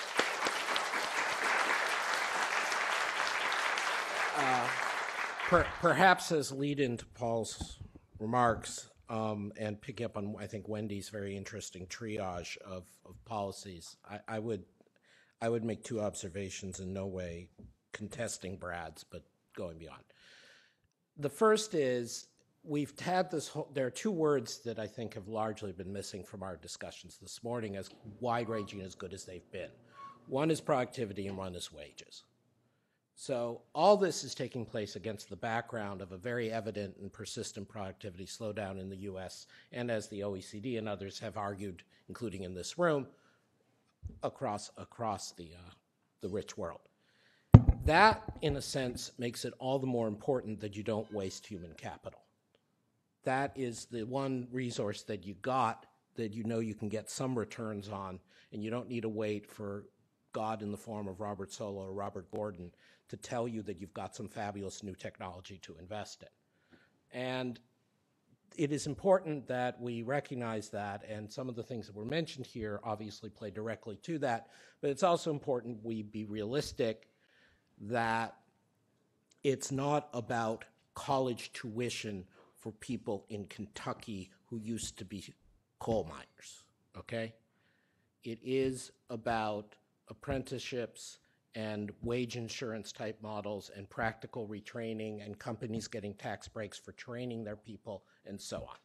Uh, per, perhaps as lead-in to Paul's remarks, um, and pick up on, I think, Wendy's very interesting triage of, of policies, I, I would I would make two observations, in no way contesting Brad's, but going beyond. The first is, we've had this whole, there are two words that I think have largely been missing from our discussions this morning, as wide-ranging as good as they've been. One is productivity and one is wages. So all this is taking place against the background of a very evident and persistent productivity slowdown in the U S, and as the O E C D and others have argued, including in this room, across, across the, uh, the rich world. That, in a sense, makes it all the more important that you don't waste human capital. That is the one resource that you got that you know you can get some returns on, and you don't need to wait for God in the form of Robert Solow or Robert Gordon to tell you that you've got some fabulous new technology to invest in. And it is important that we recognize that, and some of the things that were mentioned here obviously play directly to that, but it's also important we be realistic that it's not about college tuition for people in Kentucky who used to be coal miners, okay? It is about apprenticeships and wage insurance type models and practical retraining and companies getting tax breaks for training their people and so on.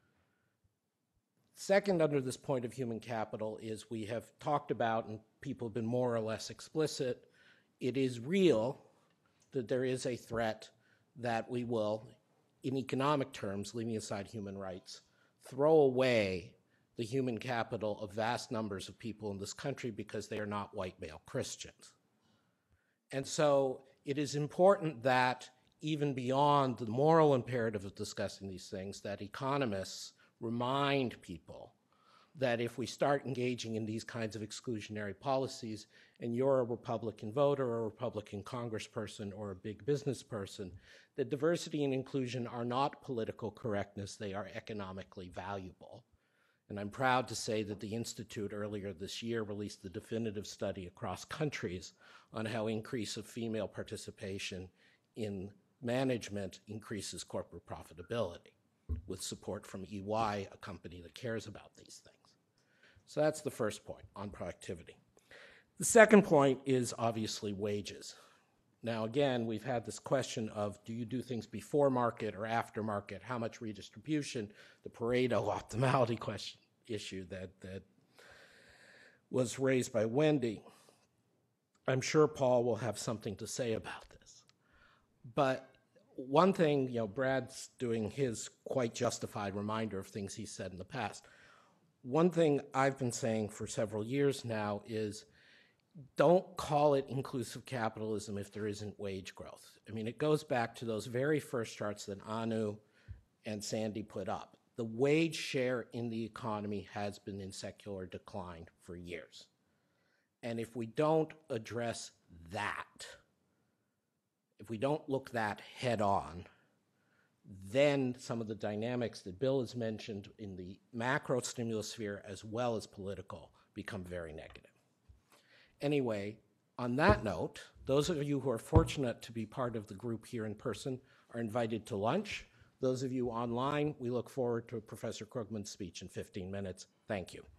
Second, under this point of human capital, is we have talked about, and people have been more or less explicit, it is real that there is a threat that we will, in economic terms, leaving aside human rights, throw away the human capital of vast numbers of people in this country because they are not white male Christians. And so it is important that even beyond the moral imperative of discussing these things, that economists remind people that if we start engaging in these kinds of exclusionary policies and you're a Republican voter or a Republican congressperson or a big business person, that diversity and inclusion are not political correctness, they are economically valuable. And I'm proud to say that the Institute earlier this year released the definitive study across countries on how increase of female participation in management increases corporate profitability, with support from E Y, a company that cares about these things. So that's the first point on productivity. The second point is obviously wages. Now, again, we've had this question of, do you do things before market or after market? How much redistribution? The Pareto optimality question issue that, that was raised by Wendy. I'm sure Paul will have something to say about this. But one thing, you know, Brad's doing his quite justified reminder of things he said in the past. One thing I've been saying for several years now is, don't call it inclusive capitalism if there isn't wage growth. I mean, it goes back to those very first charts that Anu and Sandy put up. The wage share in the economy has been in secular decline for years. And if we don't address that, if we don't look that head on, then some of the dynamics that Bill has mentioned in the macro stimulus sphere as well as political become very negative. Anyway, on that note, those of you who are fortunate to be part of the group here in person are invited to lunch. Those of you online, we look forward to Professor Krugman's speech in fifteen minutes. Thank you.